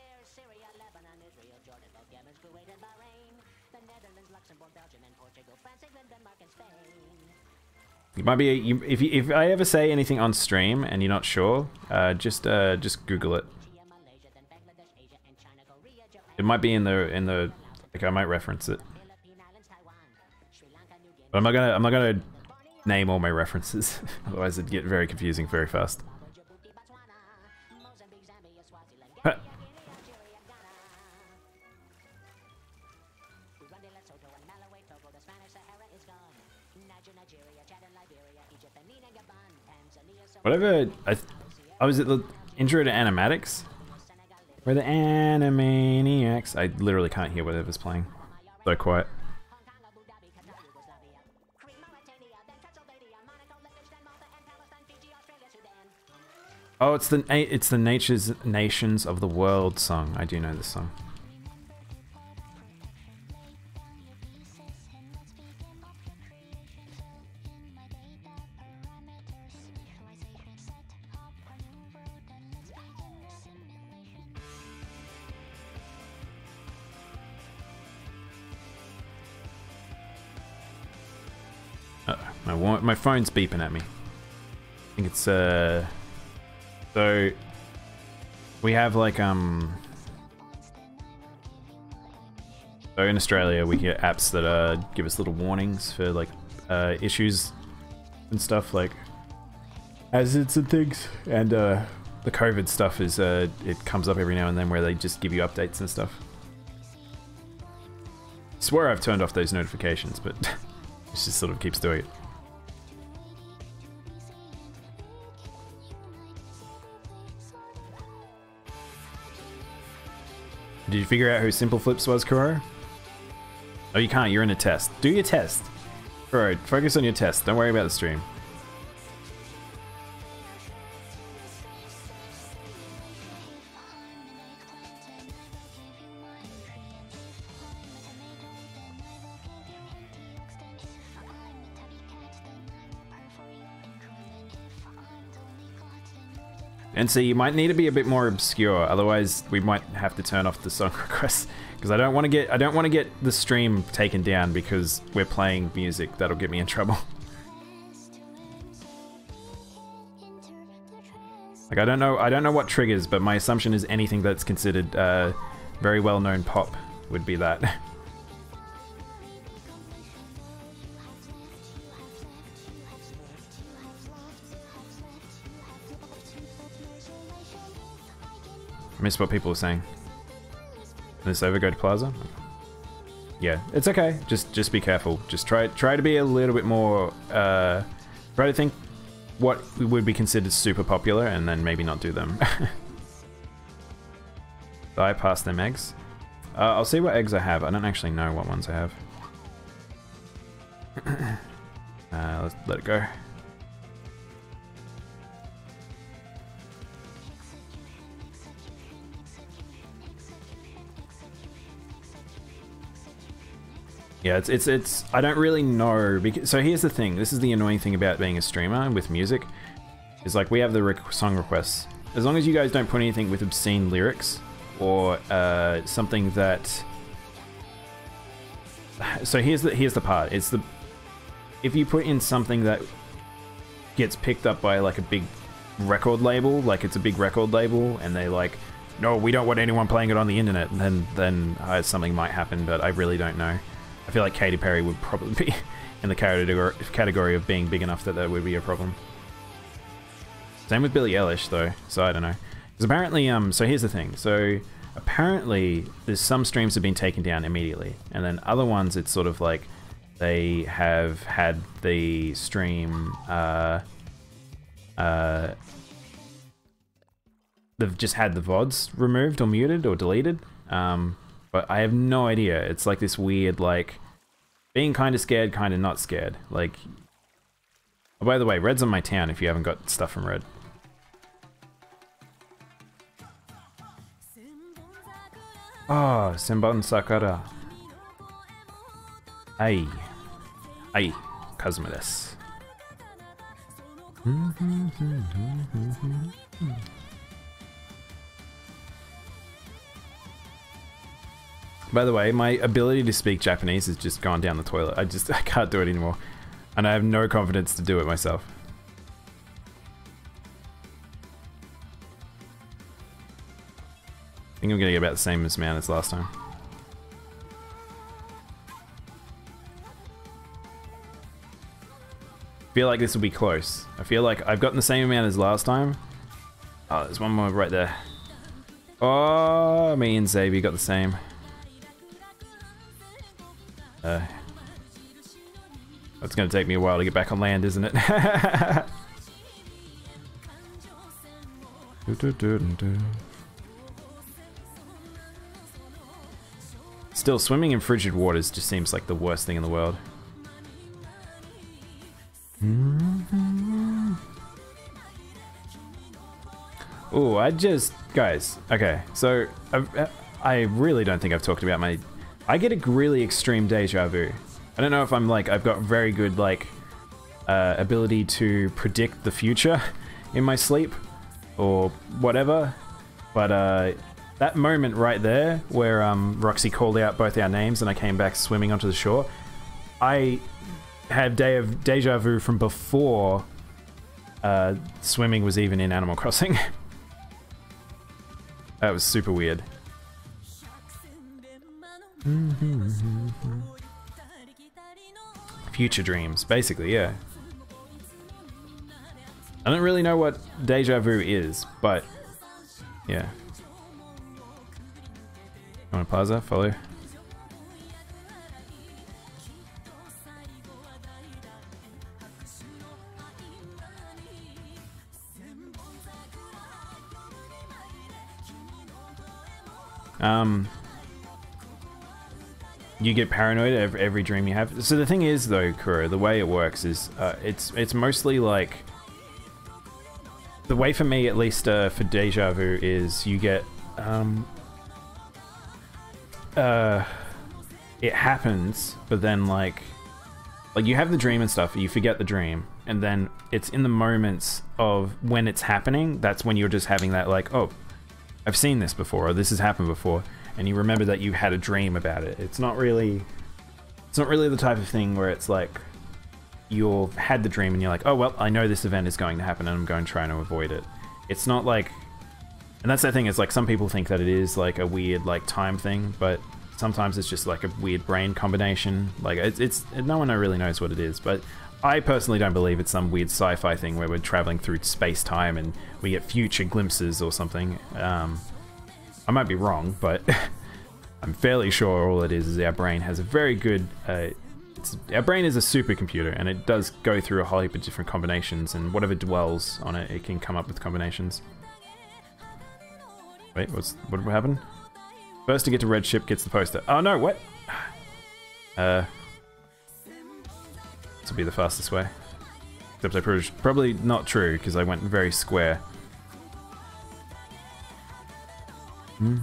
You might be you, if you, if I ever say anything on stream and you're not sure, uh, just uh, just Google it. It might be in the in the like I might reference it. But I'm not gonna I'm not gonna name all my references, otherwise it'd get very confusing very fast. Huh. Whatever. I, th I was at the intro to animatics. We're the Animaniacs. I literally can't hear whatever's playing. So quiet. Oh, it's the it's the Nature's Nations of the World song. I do know this song. Uh, my my phone's beeping at me. I think it's uh. So we have like um. So in Australia, we get apps that uh give us little warnings for like uh issues and stuff like hazards and things, and uh the COVID stuff is uh it comes up every now and then where they just give you updates and stuff. I swear I've turned off those notifications, but. It just sort of keeps doing it. Did you figure out who Simple Flips was, Kuro? Oh, you can't. You're in a test. Do your test. Kuro, focus on your test. Don't worry about the stream. And so you might need to be a bit more obscure, otherwise we might have to turn off the song requests because I don't want to get I don't want to get the stream taken down because we're playing music that'll get me in trouble. Like I don't know I don't know what triggers, but my assumption is anything that's considered uh, very well-known pop would be that. I missed what people were saying. This Overgoat Plaza? Yeah, it's okay. Just just be careful. Just try try to be a little bit more uh try to think what would be considered super popular and then maybe not do them. I pass them eggs. Uh, I'll see what eggs I have. I don't actually know what ones I have. uh, let's let it go. Yeah, it's, it's, it's, I don't really know, because, so here's the thing, this is the annoying thing about being a streamer with music, is like we have the rec song requests. As long as you guys don't put anything with obscene lyrics, or uh, something that, so here's the, here's the part, it's the, if you put in something that gets picked up by like a big record label, like it's a big record label, and they like, no, we don't want anyone playing it on the internet, then, then uh, something might happen, but I really don't know. I feel like Katy Perry would probably be in the category category of being big enough that that would be a problem. Same with Billie Eilish, though, so I don't know. Because apparently, um, so here's the thing. So apparently, there's some streams have been taken down immediately, and then other ones, it's sort of like they have had the stream, uh, uh, they've just had the V O Ds removed or muted or deleted. Um, But I have no idea. It's like this weird, like, being kind of scared, kind of not scared. Like, oh, by the way, Red's on my town if you haven't got stuff from Red. Oh, Senbon Sakura. Ai. Ai. Kazuma desu. By the way, my ability to speak Japanese has just gone down the toilet. I just I can't do it anymore. And I have no confidence to do it myself. I think I'm gonna get about the same amount as last time. I feel like this will be close. I feel like I've gotten the same amount as last time. Oh, there's one more right there. Oh, me and Xavier got the same. Uh, it's gonna take me a while to get back on land, isn't it? Still, swimming in frigid waters just seems like the worst thing in the world. Oh, I just... Guys, okay, so... I've, I really don't think I've talked about my... I get a really extreme deja vu. I don't know if I'm like... I've got very good, like... Uh, ability to predict the future in my sleep. Or whatever. But, uh... that moment right there, where um, Roxy called out both our names and I came back swimming onto the shore, I had day of deja vu from before uh, swimming was even in Animal Crossing. That was super weird. Future dreams, basically, yeah. I don't really know what deja vu is, but yeah. You want to pause that? Follow. Um, you get paranoid every, every dream you have. So the thing is, though, Kuro, the way it works is uh, it's it's mostly like the way for me, at least, uh, for deja vu is you get um. Uh, it happens, but then like, like you have the dream and stuff, you forget the dream, and then it's in the moments of when it's happening, that's when you're just having that like, oh, I've seen this before, or this has happened before, and you remember that you had a dream about it. It's not really, it's not really the type of thing where it's like, you've had the dream and you're like, oh, well, I know this event is going to happen and I'm going to try and avoid it. It's not like... And that's the thing, is like some people think that it is like a weird like time thing, but sometimes it's just like a weird brain combination. Like it's, it's no one really knows what it is, but I personally don't believe it's some weird sci-fi thing where we're traveling through space-time and we get future glimpses or something. Um, I might be wrong, but I'm fairly sure all it is is our brain has a very good... Uh, it's, our brain is a supercomputer, and it does go through a whole heap of different combinations, and whatever dwells on it, it can come up with combinations. Wait, what's what happened? First to get to red ship gets the poster. Oh no, what? Uh, this will be the fastest way. Except I probably, probably not true, because I went very square. I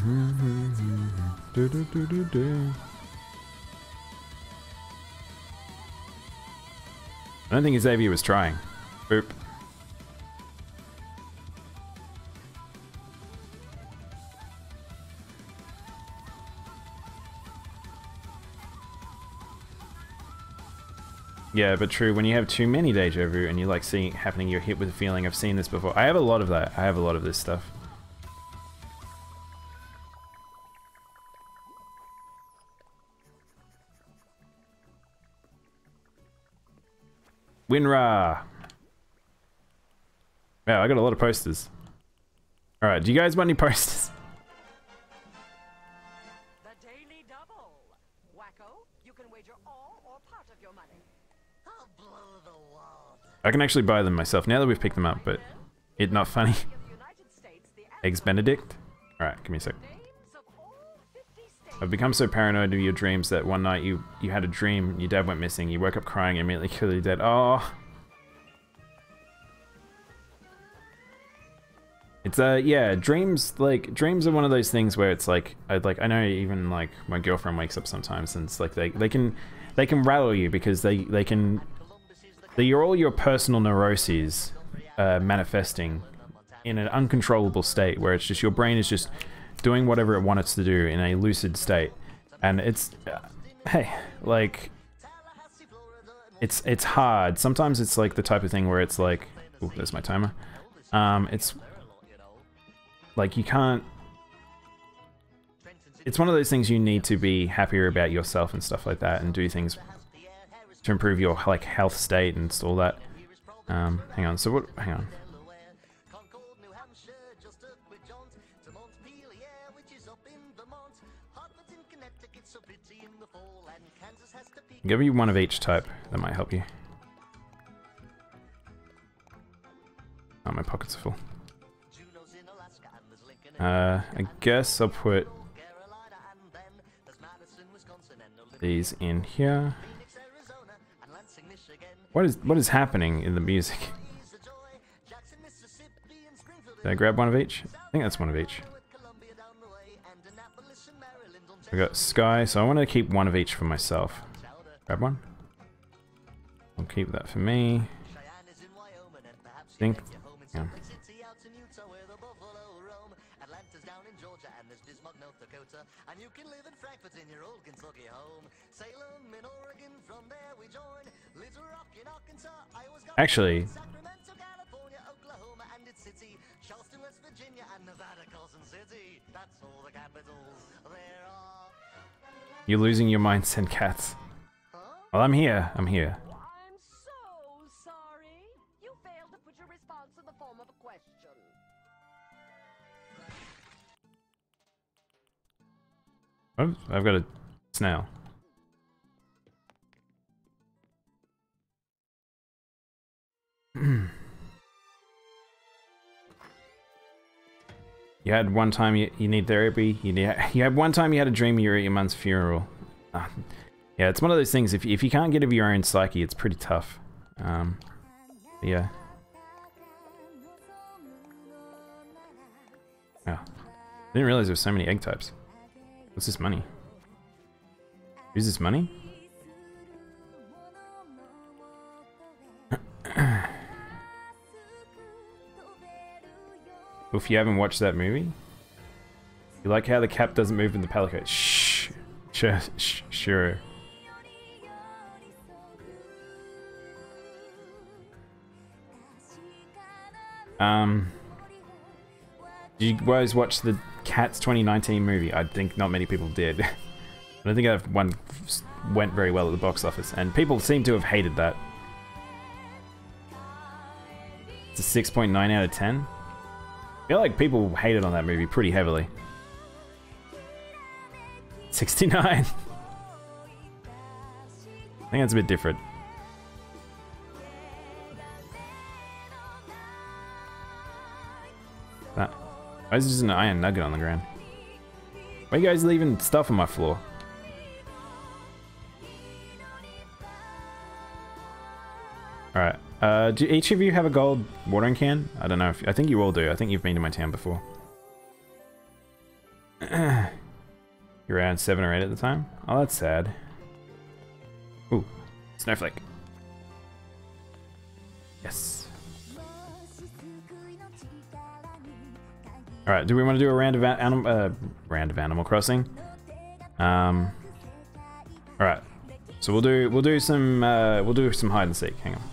don't think Xavier was trying. Boop. Yeah, but true, when you have too many deja vu and you like seeing it happening, you're hit with a feeling, I've seen this before. I have a lot of that. I have a lot of this stuff. Winra! Wow, I got a lot of posters. Alright, do you guys want any posters? The Daily Double. Wacko, you can wager all or part of your money. I'll blow the wall. I can actually buy them myself now that we've picked them up, but it not funny. Eggs Benedict? Alright, give me a sec. I've become so paranoid of your dreams that one night you, you had a dream, your dad went missing, you woke up crying and immediately killed your dad. Oh! It's uh yeah, dreams like dreams are one of those things where it's like I like I know even like my girlfriend wakes up sometimes and it's like they they can they can rattle you because they they can they're all your personal neuroses uh, manifesting in an uncontrollable state where it's just your brain is just doing whatever it wants to do in a lucid state, and it's uh, hey like it's it's hard sometimes. It's like the type of thing where it's like, oh, there's my timer. Um, it's like you can't. It's one of those things you need to be happier about yourself and stuff like that, and do things to improve your like health state and all that. Um, hang on. So what? Hang on. I'll give you one of each type. That might help you. Oh, my pockets are full. Uh, I guess I'll put these in here. What is what is happening in the music? Did I grab one of each? I think that's one of each. I got Sky, so I want to keep one of each for myself. Grab one. I'll keep that for me. Think. Yeah. Actually, you're losing your mind, send cats. Well, I'm here. I'm here. I'm so sorry. You failed to put your response in the form of a question. Oh, I've got a snail. You had one time you, you need therapy. You need, you had one time you had a dream you were at your mum's funeral. Uh, yeah, it's one of those things. If if you can't get over your own psyche, it's pretty tough. Um, yeah. Oh, I didn't realize there were so many egg types. What's this money? Who's this money? If you haven't watched that movie, you like how the cap doesn't move in the pelican. Shh, sure, shh, sure. Um, did you guys watch the Cats twenty nineteen movie? I think not many people did. I don't think that one went very well at the box office, and people seem to have hated that. It's a six point nine out of ten. I feel like people hated on that movie pretty heavily. sixty-nine. I think that's a bit different. That. Why is there just an iron nugget on the ground? Why are you guys leaving stuff on my floor? Alright. Uh, do each of you have a gold watering can? I don't know if... I think you all do. I think you've been to my town before. You're around seven or eight at the time? Oh, that's sad. Ooh. Snowflake. Yes. Alright, do we want to do a round of animal... Uh, round of Animal Crossing? Um... Alright. So we'll do... We'll do some... Uh, we'll do some hide and seek. Hang on.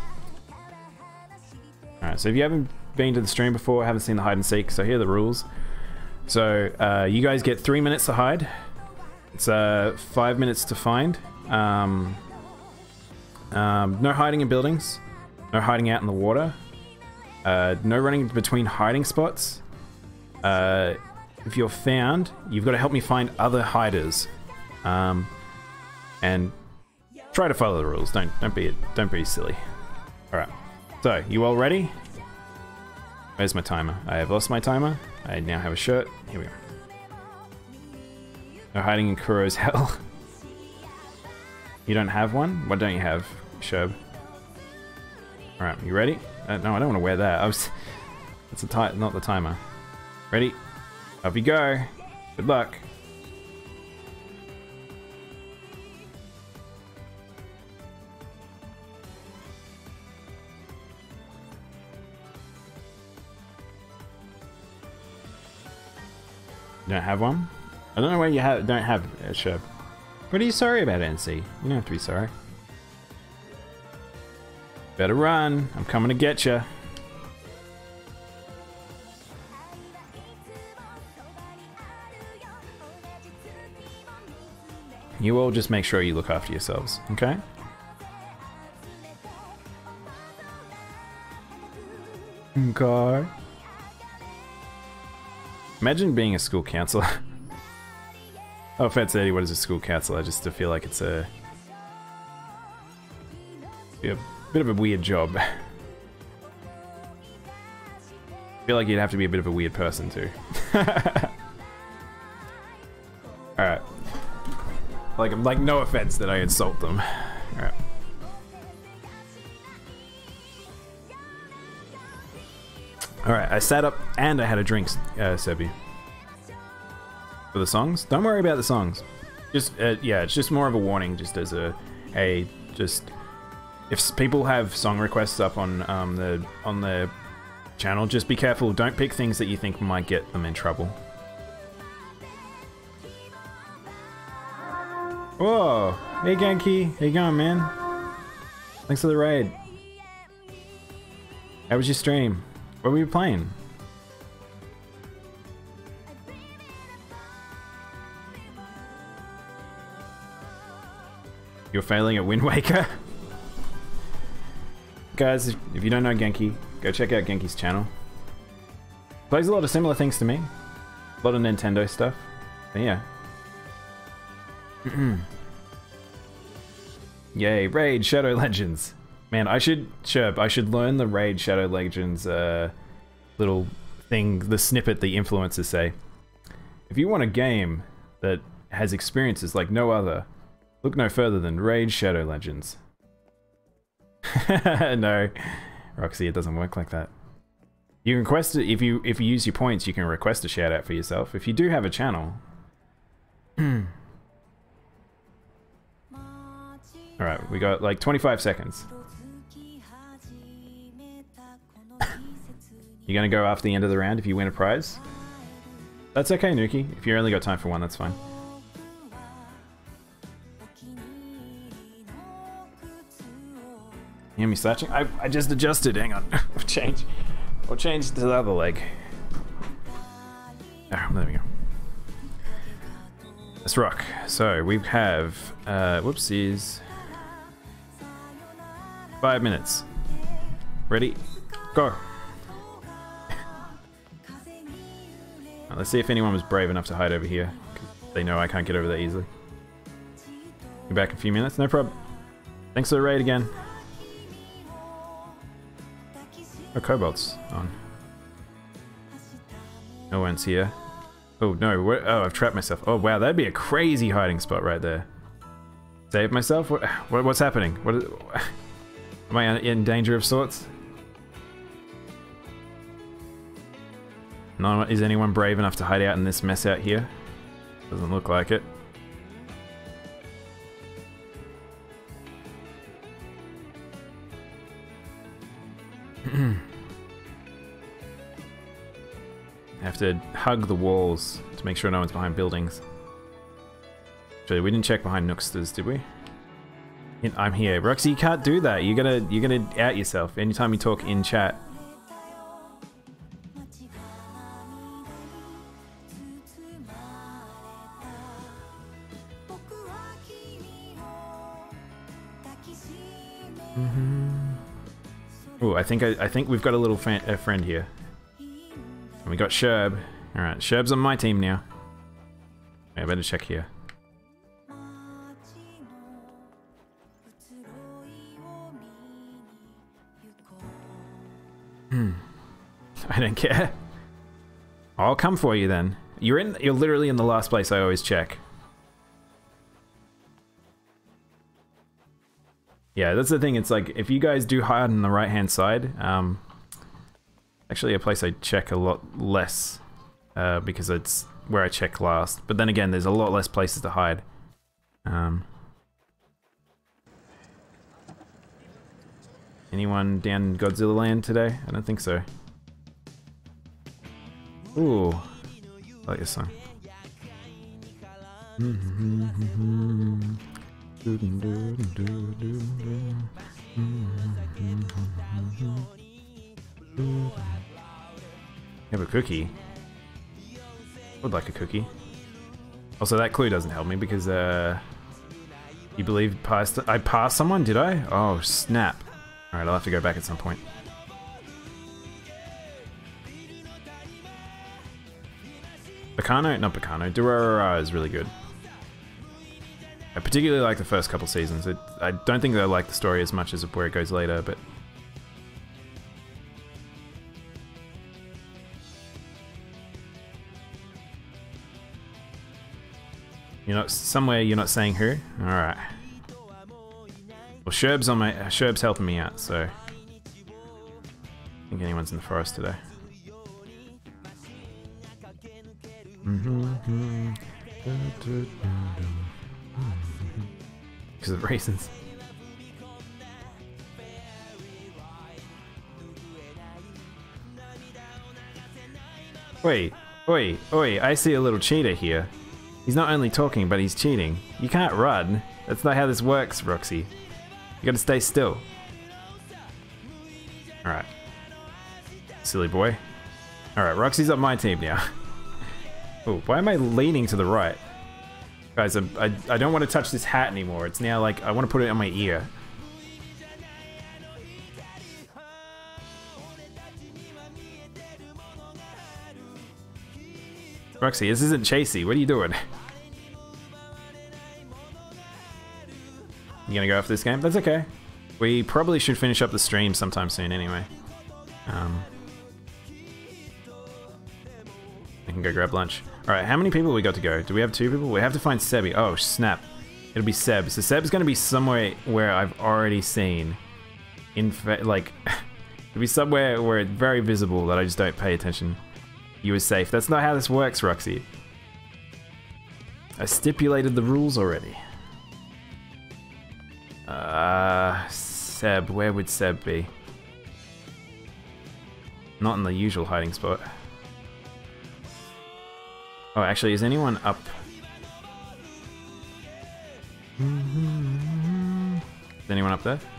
Alright, so if you haven't been to the stream before, haven't seen the hide and seek, so here are the rules. So, uh, you guys get three minutes to hide. It's uh, five minutes to find. Um, um, no hiding in buildings. No hiding out in the water. Uh, no running between hiding spots. Uh, if you're found, you've got to help me find other hiders. Um, and try to follow the rules. Don't don't be don't be silly. All right. So, you all ready? Where's my timer? I have lost my timer. I now have a shirt. Here we go. No hiding in Kuro's hell. You don't have one? What don't you have, Sherb? Alright, you ready? Uh, no, I don't want to wear that. I was... It's a ti- not the timer. Ready? Up you go. Good luck. You don't have one? I don't know why you have don't have a Sherb. What are you sorry about, N C? You don't have to be sorry. Better run. I'm coming to get you. You all just make sure you look after yourselves, okay? Okay. Imagine being a school counselor. Oh, offense, Eddie, what is a school counselor? Just to feel like it's a, be a bit of a weird job. I feel like you'd have to be a bit of a weird person too. Alright. Like, like, no offense that I insult them. Alright. Alright, I sat up and I had a drink, uh, Sebi. For the songs? Don't worry about the songs. Just, uh, yeah, it's just more of a warning, just as a, hey, just, if people have song requests up on, um, the, on the channel, just be careful. Don't pick things that you think might get them in trouble. Whoa! Hey Genki, how you going, man? Thanks for the raid. How was your stream? What were you playing? You're failing at Wind Waker? Guys, if you don't know Genki, go check out Genki's channel. Plays a lot of similar things to me. A lot of Nintendo stuff. But yeah. Yay, Raid Shadow Legends. Man, I should, Chirp, I should learn the Raid Shadow Legends uh, little thing, the snippet the influencers say. If you want a game that has experiences like no other, look no further than Raid Shadow Legends. No, Roxy, it doesn't work like that. You can request it, if you if you use your points, you can request a shout out for yourself. If you do have a channel. Alright, we got like twenty-five seconds. You're gonna go after the end of the round if you win a prize? That's okay, Nuki. If you only got time for one, that's fine. You hear me slashing? I, I just adjusted, hang on. We'll change. We'll change to the other leg. Ah, there we go. Let's rock. So, we have, uh, whoopsies. Five minutes. Ready? Go! Now, let's see if anyone was brave enough to hide over here. They know I can't get over there easily. Be back in a few minutes, no problem. Thanks for the raid again. Oh, Cobalt's on. No one's here. Oh no, where, oh, I've trapped myself. Oh wow, that'd be a crazy hiding spot right there. Save myself? What, what what's happening? What is, am I in danger of sorts? No, is anyone brave enough to hide out in this mess out here? Doesn't look like it. I have to hug the walls to make sure no one's behind buildings. Actually, we didn't check behind Nooksters, did we? I'm here. Roxy, you can't do that. You're gonna you're gonna out yourself anytime you talk in chat. Mm-hmm. Oh, I think I, I think we've got a little fan, a friend here. And we got Sherb. Alright, Sherb's on my team now. Okay, I better check here. Hmm. I don't care. I'll come for you then. You're in you're literally in the last place I always check. Yeah, that's the thing, it's like if you guys do hide on the right hand side, um Actually, a place I check a lot less uh, because it's where I check last. But then again, there's a lot less places to hide. Um, anyone down in Godzilla Land today? I don't think so. Ooh, I like this song. Have a cookie. Would like a cookie. Also, that clue doesn't help me because uh, you believe past I passed someone? Did I? Oh snap! All right, I'll have to go back at some point. Bacano, not Bacano. Durarara is really good. I particularly like the first couple seasons. It, I don't think I like the story as much as where it goes later, but. You're not somewhere. You're not saying who. All right. Well, Sherb's on my. Sherb's helping me out, so. I think anyone's in the forest today. Because of reasons. Wait, oi, oi! I see a little cheater here. He's not only talking, but he's cheating. You can't run. That's not how this works, Roxy. You gotta stay still. Alright. Silly boy. Alright, Roxy's on my team now. Oh, why am I leaning to the right? Guys, I, I, I don't want to touch this hat anymore. It's now like, I want to put it on my ear. Roxy, this isn't chasey. What are you doing? You gonna go after this game? That's okay. We probably should finish up the stream sometime soon anyway. Um, I can go grab lunch. Alright, how many people we got to go? Do we have two people? We have to find Sebi. Oh, snap. It'll be Seb. So Seb's gonna be somewhere where I've already seen. In fact, like, it'll be somewhere where it's very visible that I just don't pay attention. You were safe. That's not how this works, Roxy. I stipulated the rules already. Uh, Seb. Where would Seb be? Not in the usual hiding spot. Oh, actually, is anyone up? Is anyone up there?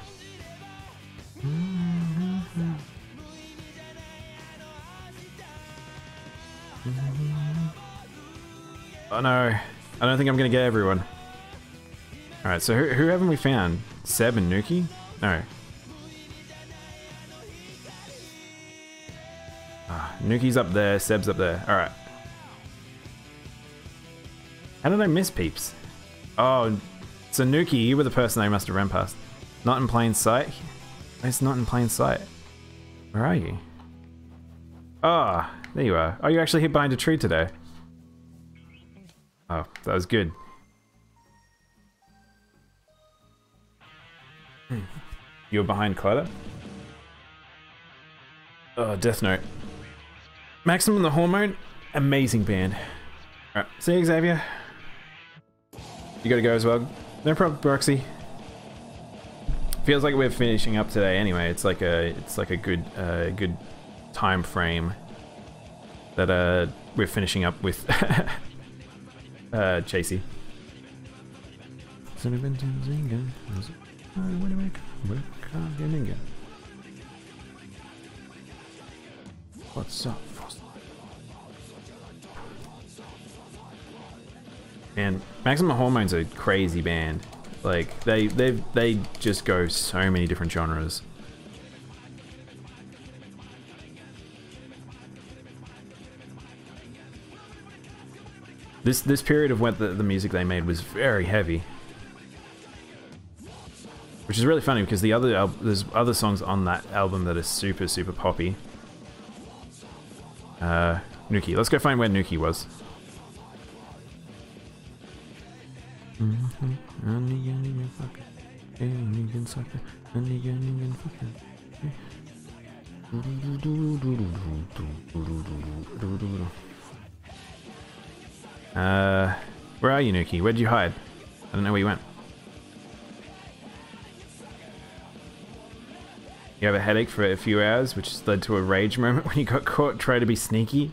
Oh no, I don't think I'm gonna get everyone. Alright, so who, who haven't we found? Seb and Nuki? No. Ah, Nuki's up there, Seb's up there. Alright. How did I miss peeps? Oh, so Nuki, you were the person I must have ran past. Not in plain sight? It's not in plain sight. Where are you? Ah, oh, there you are. Oh, you actually hid behind a tree today. Oh, that was good. You're behind Clutter? Oh, Death Note. Maximum the Hormone, amazing band. Alright, see you, Xavier. You gotta go as well. No problem, Roxy. Feels like we're finishing up today anyway. It's like a it's like a good uh good time frame that uh we're finishing up with uh Chasey. What's up, Frost? And Maximum Hormone's a crazy band. Like they they they just go so many different genres. This this period of when the, the music they made was very heavy. Which is really funny because the other al there's other songs on that album that are super super poppy. Uh, Nuki, let's go find where Nuki was. Uh, where are you, Nuki? Where'd you hide? I don't know where you went. You have a headache for a few hours, which led to a rage moment when you got caught trying to be sneaky.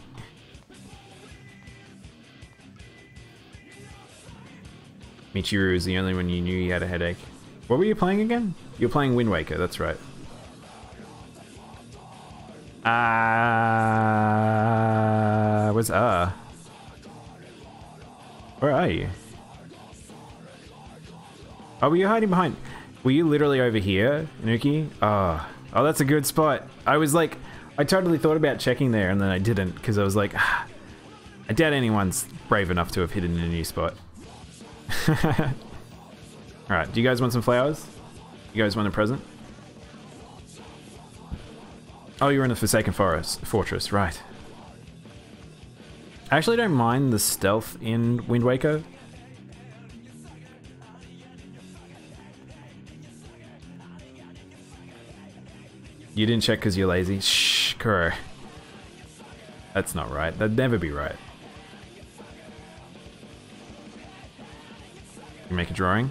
Michiru is the only one you knew you had a headache. What were you playing again? You were playing Wind Waker, that's right. Ah, uh, where's Ah? Uh? Where are you? Oh, were you hiding behind? Were you literally over here, Nuki? Oh, oh, that's a good spot. I was like, I totally thought about checking there and then I didn't because I was like, ah, I doubt anyone's brave enough to have hidden in a new spot. Alright, do you guys want some flowers? You guys want a present? Oh, you're in the Forsaken Forest Fortress, right. I actually don't mind the stealth in Wind Waker. You didn't check because you're lazy? Shh, Kuro. That's not right. That'd never be right. You make a drawing?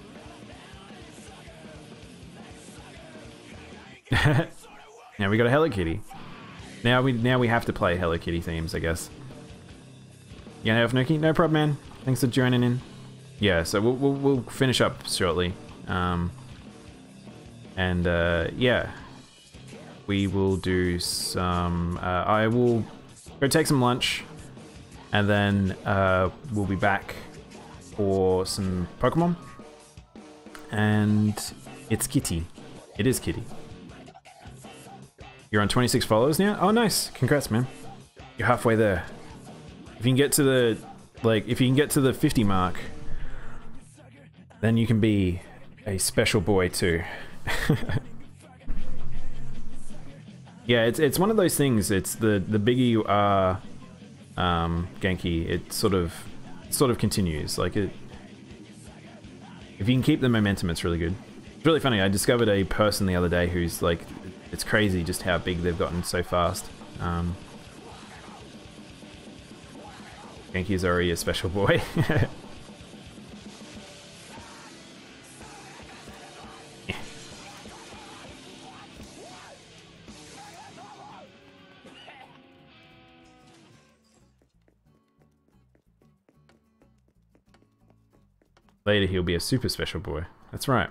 Now we got a Hello Kitty. Now we now we have to play Hello Kitty themes, I guess. Yeah, have Nuki? No problem, man. Thanks for joining in. Yeah, so we'll we'll, we'll finish up shortly. Um, and uh, yeah, we will do some. Uh, I will go take some lunch, and then uh, we'll be back for some Pokemon. And it's Kitty. It is Kitty. You're on twenty-six followers now? Oh, nice. Congrats, man. You're halfway there. If you can get to the, like, if you can get to the fifty mark, then you can be a special boy too. Yeah, it's it's one of those things. It's the the bigger you are, um, Genki, it sort of sort of continues. Like it, if you can keep the momentum, it's really good. It's really funny. I discovered a person the other day who's like, it's crazy just how big they've gotten so fast. Um, Genki is already a special boy. Later he'll be a super special boy. That's right.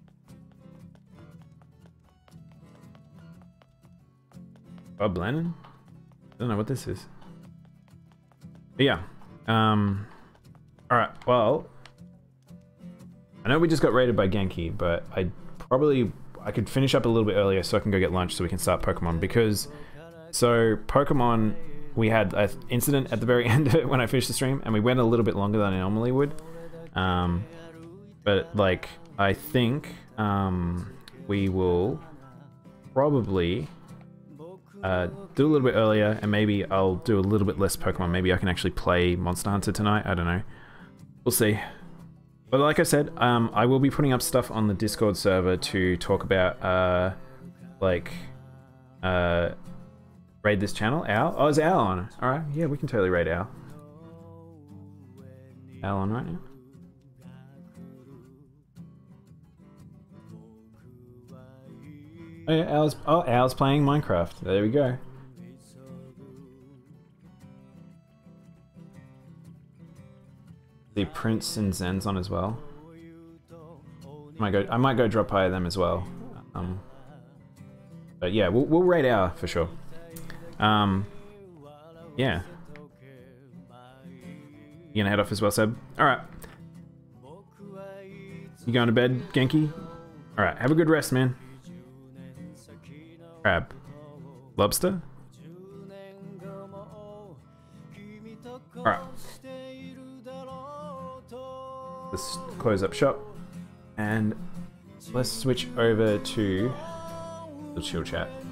Bob Lennon? I don't know what this is. But yeah. Um, Alright, well... I know we just got raided by Genki, but I probably... I could finish up a little bit earlier so I can go get lunch so we can start Pokemon, because... So, Pokemon... We had an incident at the very end of it when I finished the stream, and we went a little bit longer than I normally would. Um, but, like, I think um, we will probably... Uh, do a little bit earlier, and maybe I'll do a little bit less Pokemon. Maybe I can actually play Monster Hunter tonight. I don't know. We'll see. But like I said, um, I will be putting up stuff on the Discord server to talk about, uh, like, uh, raid this channel. Al? Oh, is Al on? Alright, yeah, we can totally raid Al. Al on right now? Oh yeah, Al's, oh, Al's playing Minecraft. There we go. The Prince and Zen's on as well. I might go, I might go drop by them as well. Um, but yeah, we'll, we'll raid Al for sure. Um, yeah. You gonna head off as well, Seb? Alright. You going to bed, Genki? Alright, have a good rest, man. Crab. Lobster? Alright. Let's close up shop. And let's switch over to the chill chat.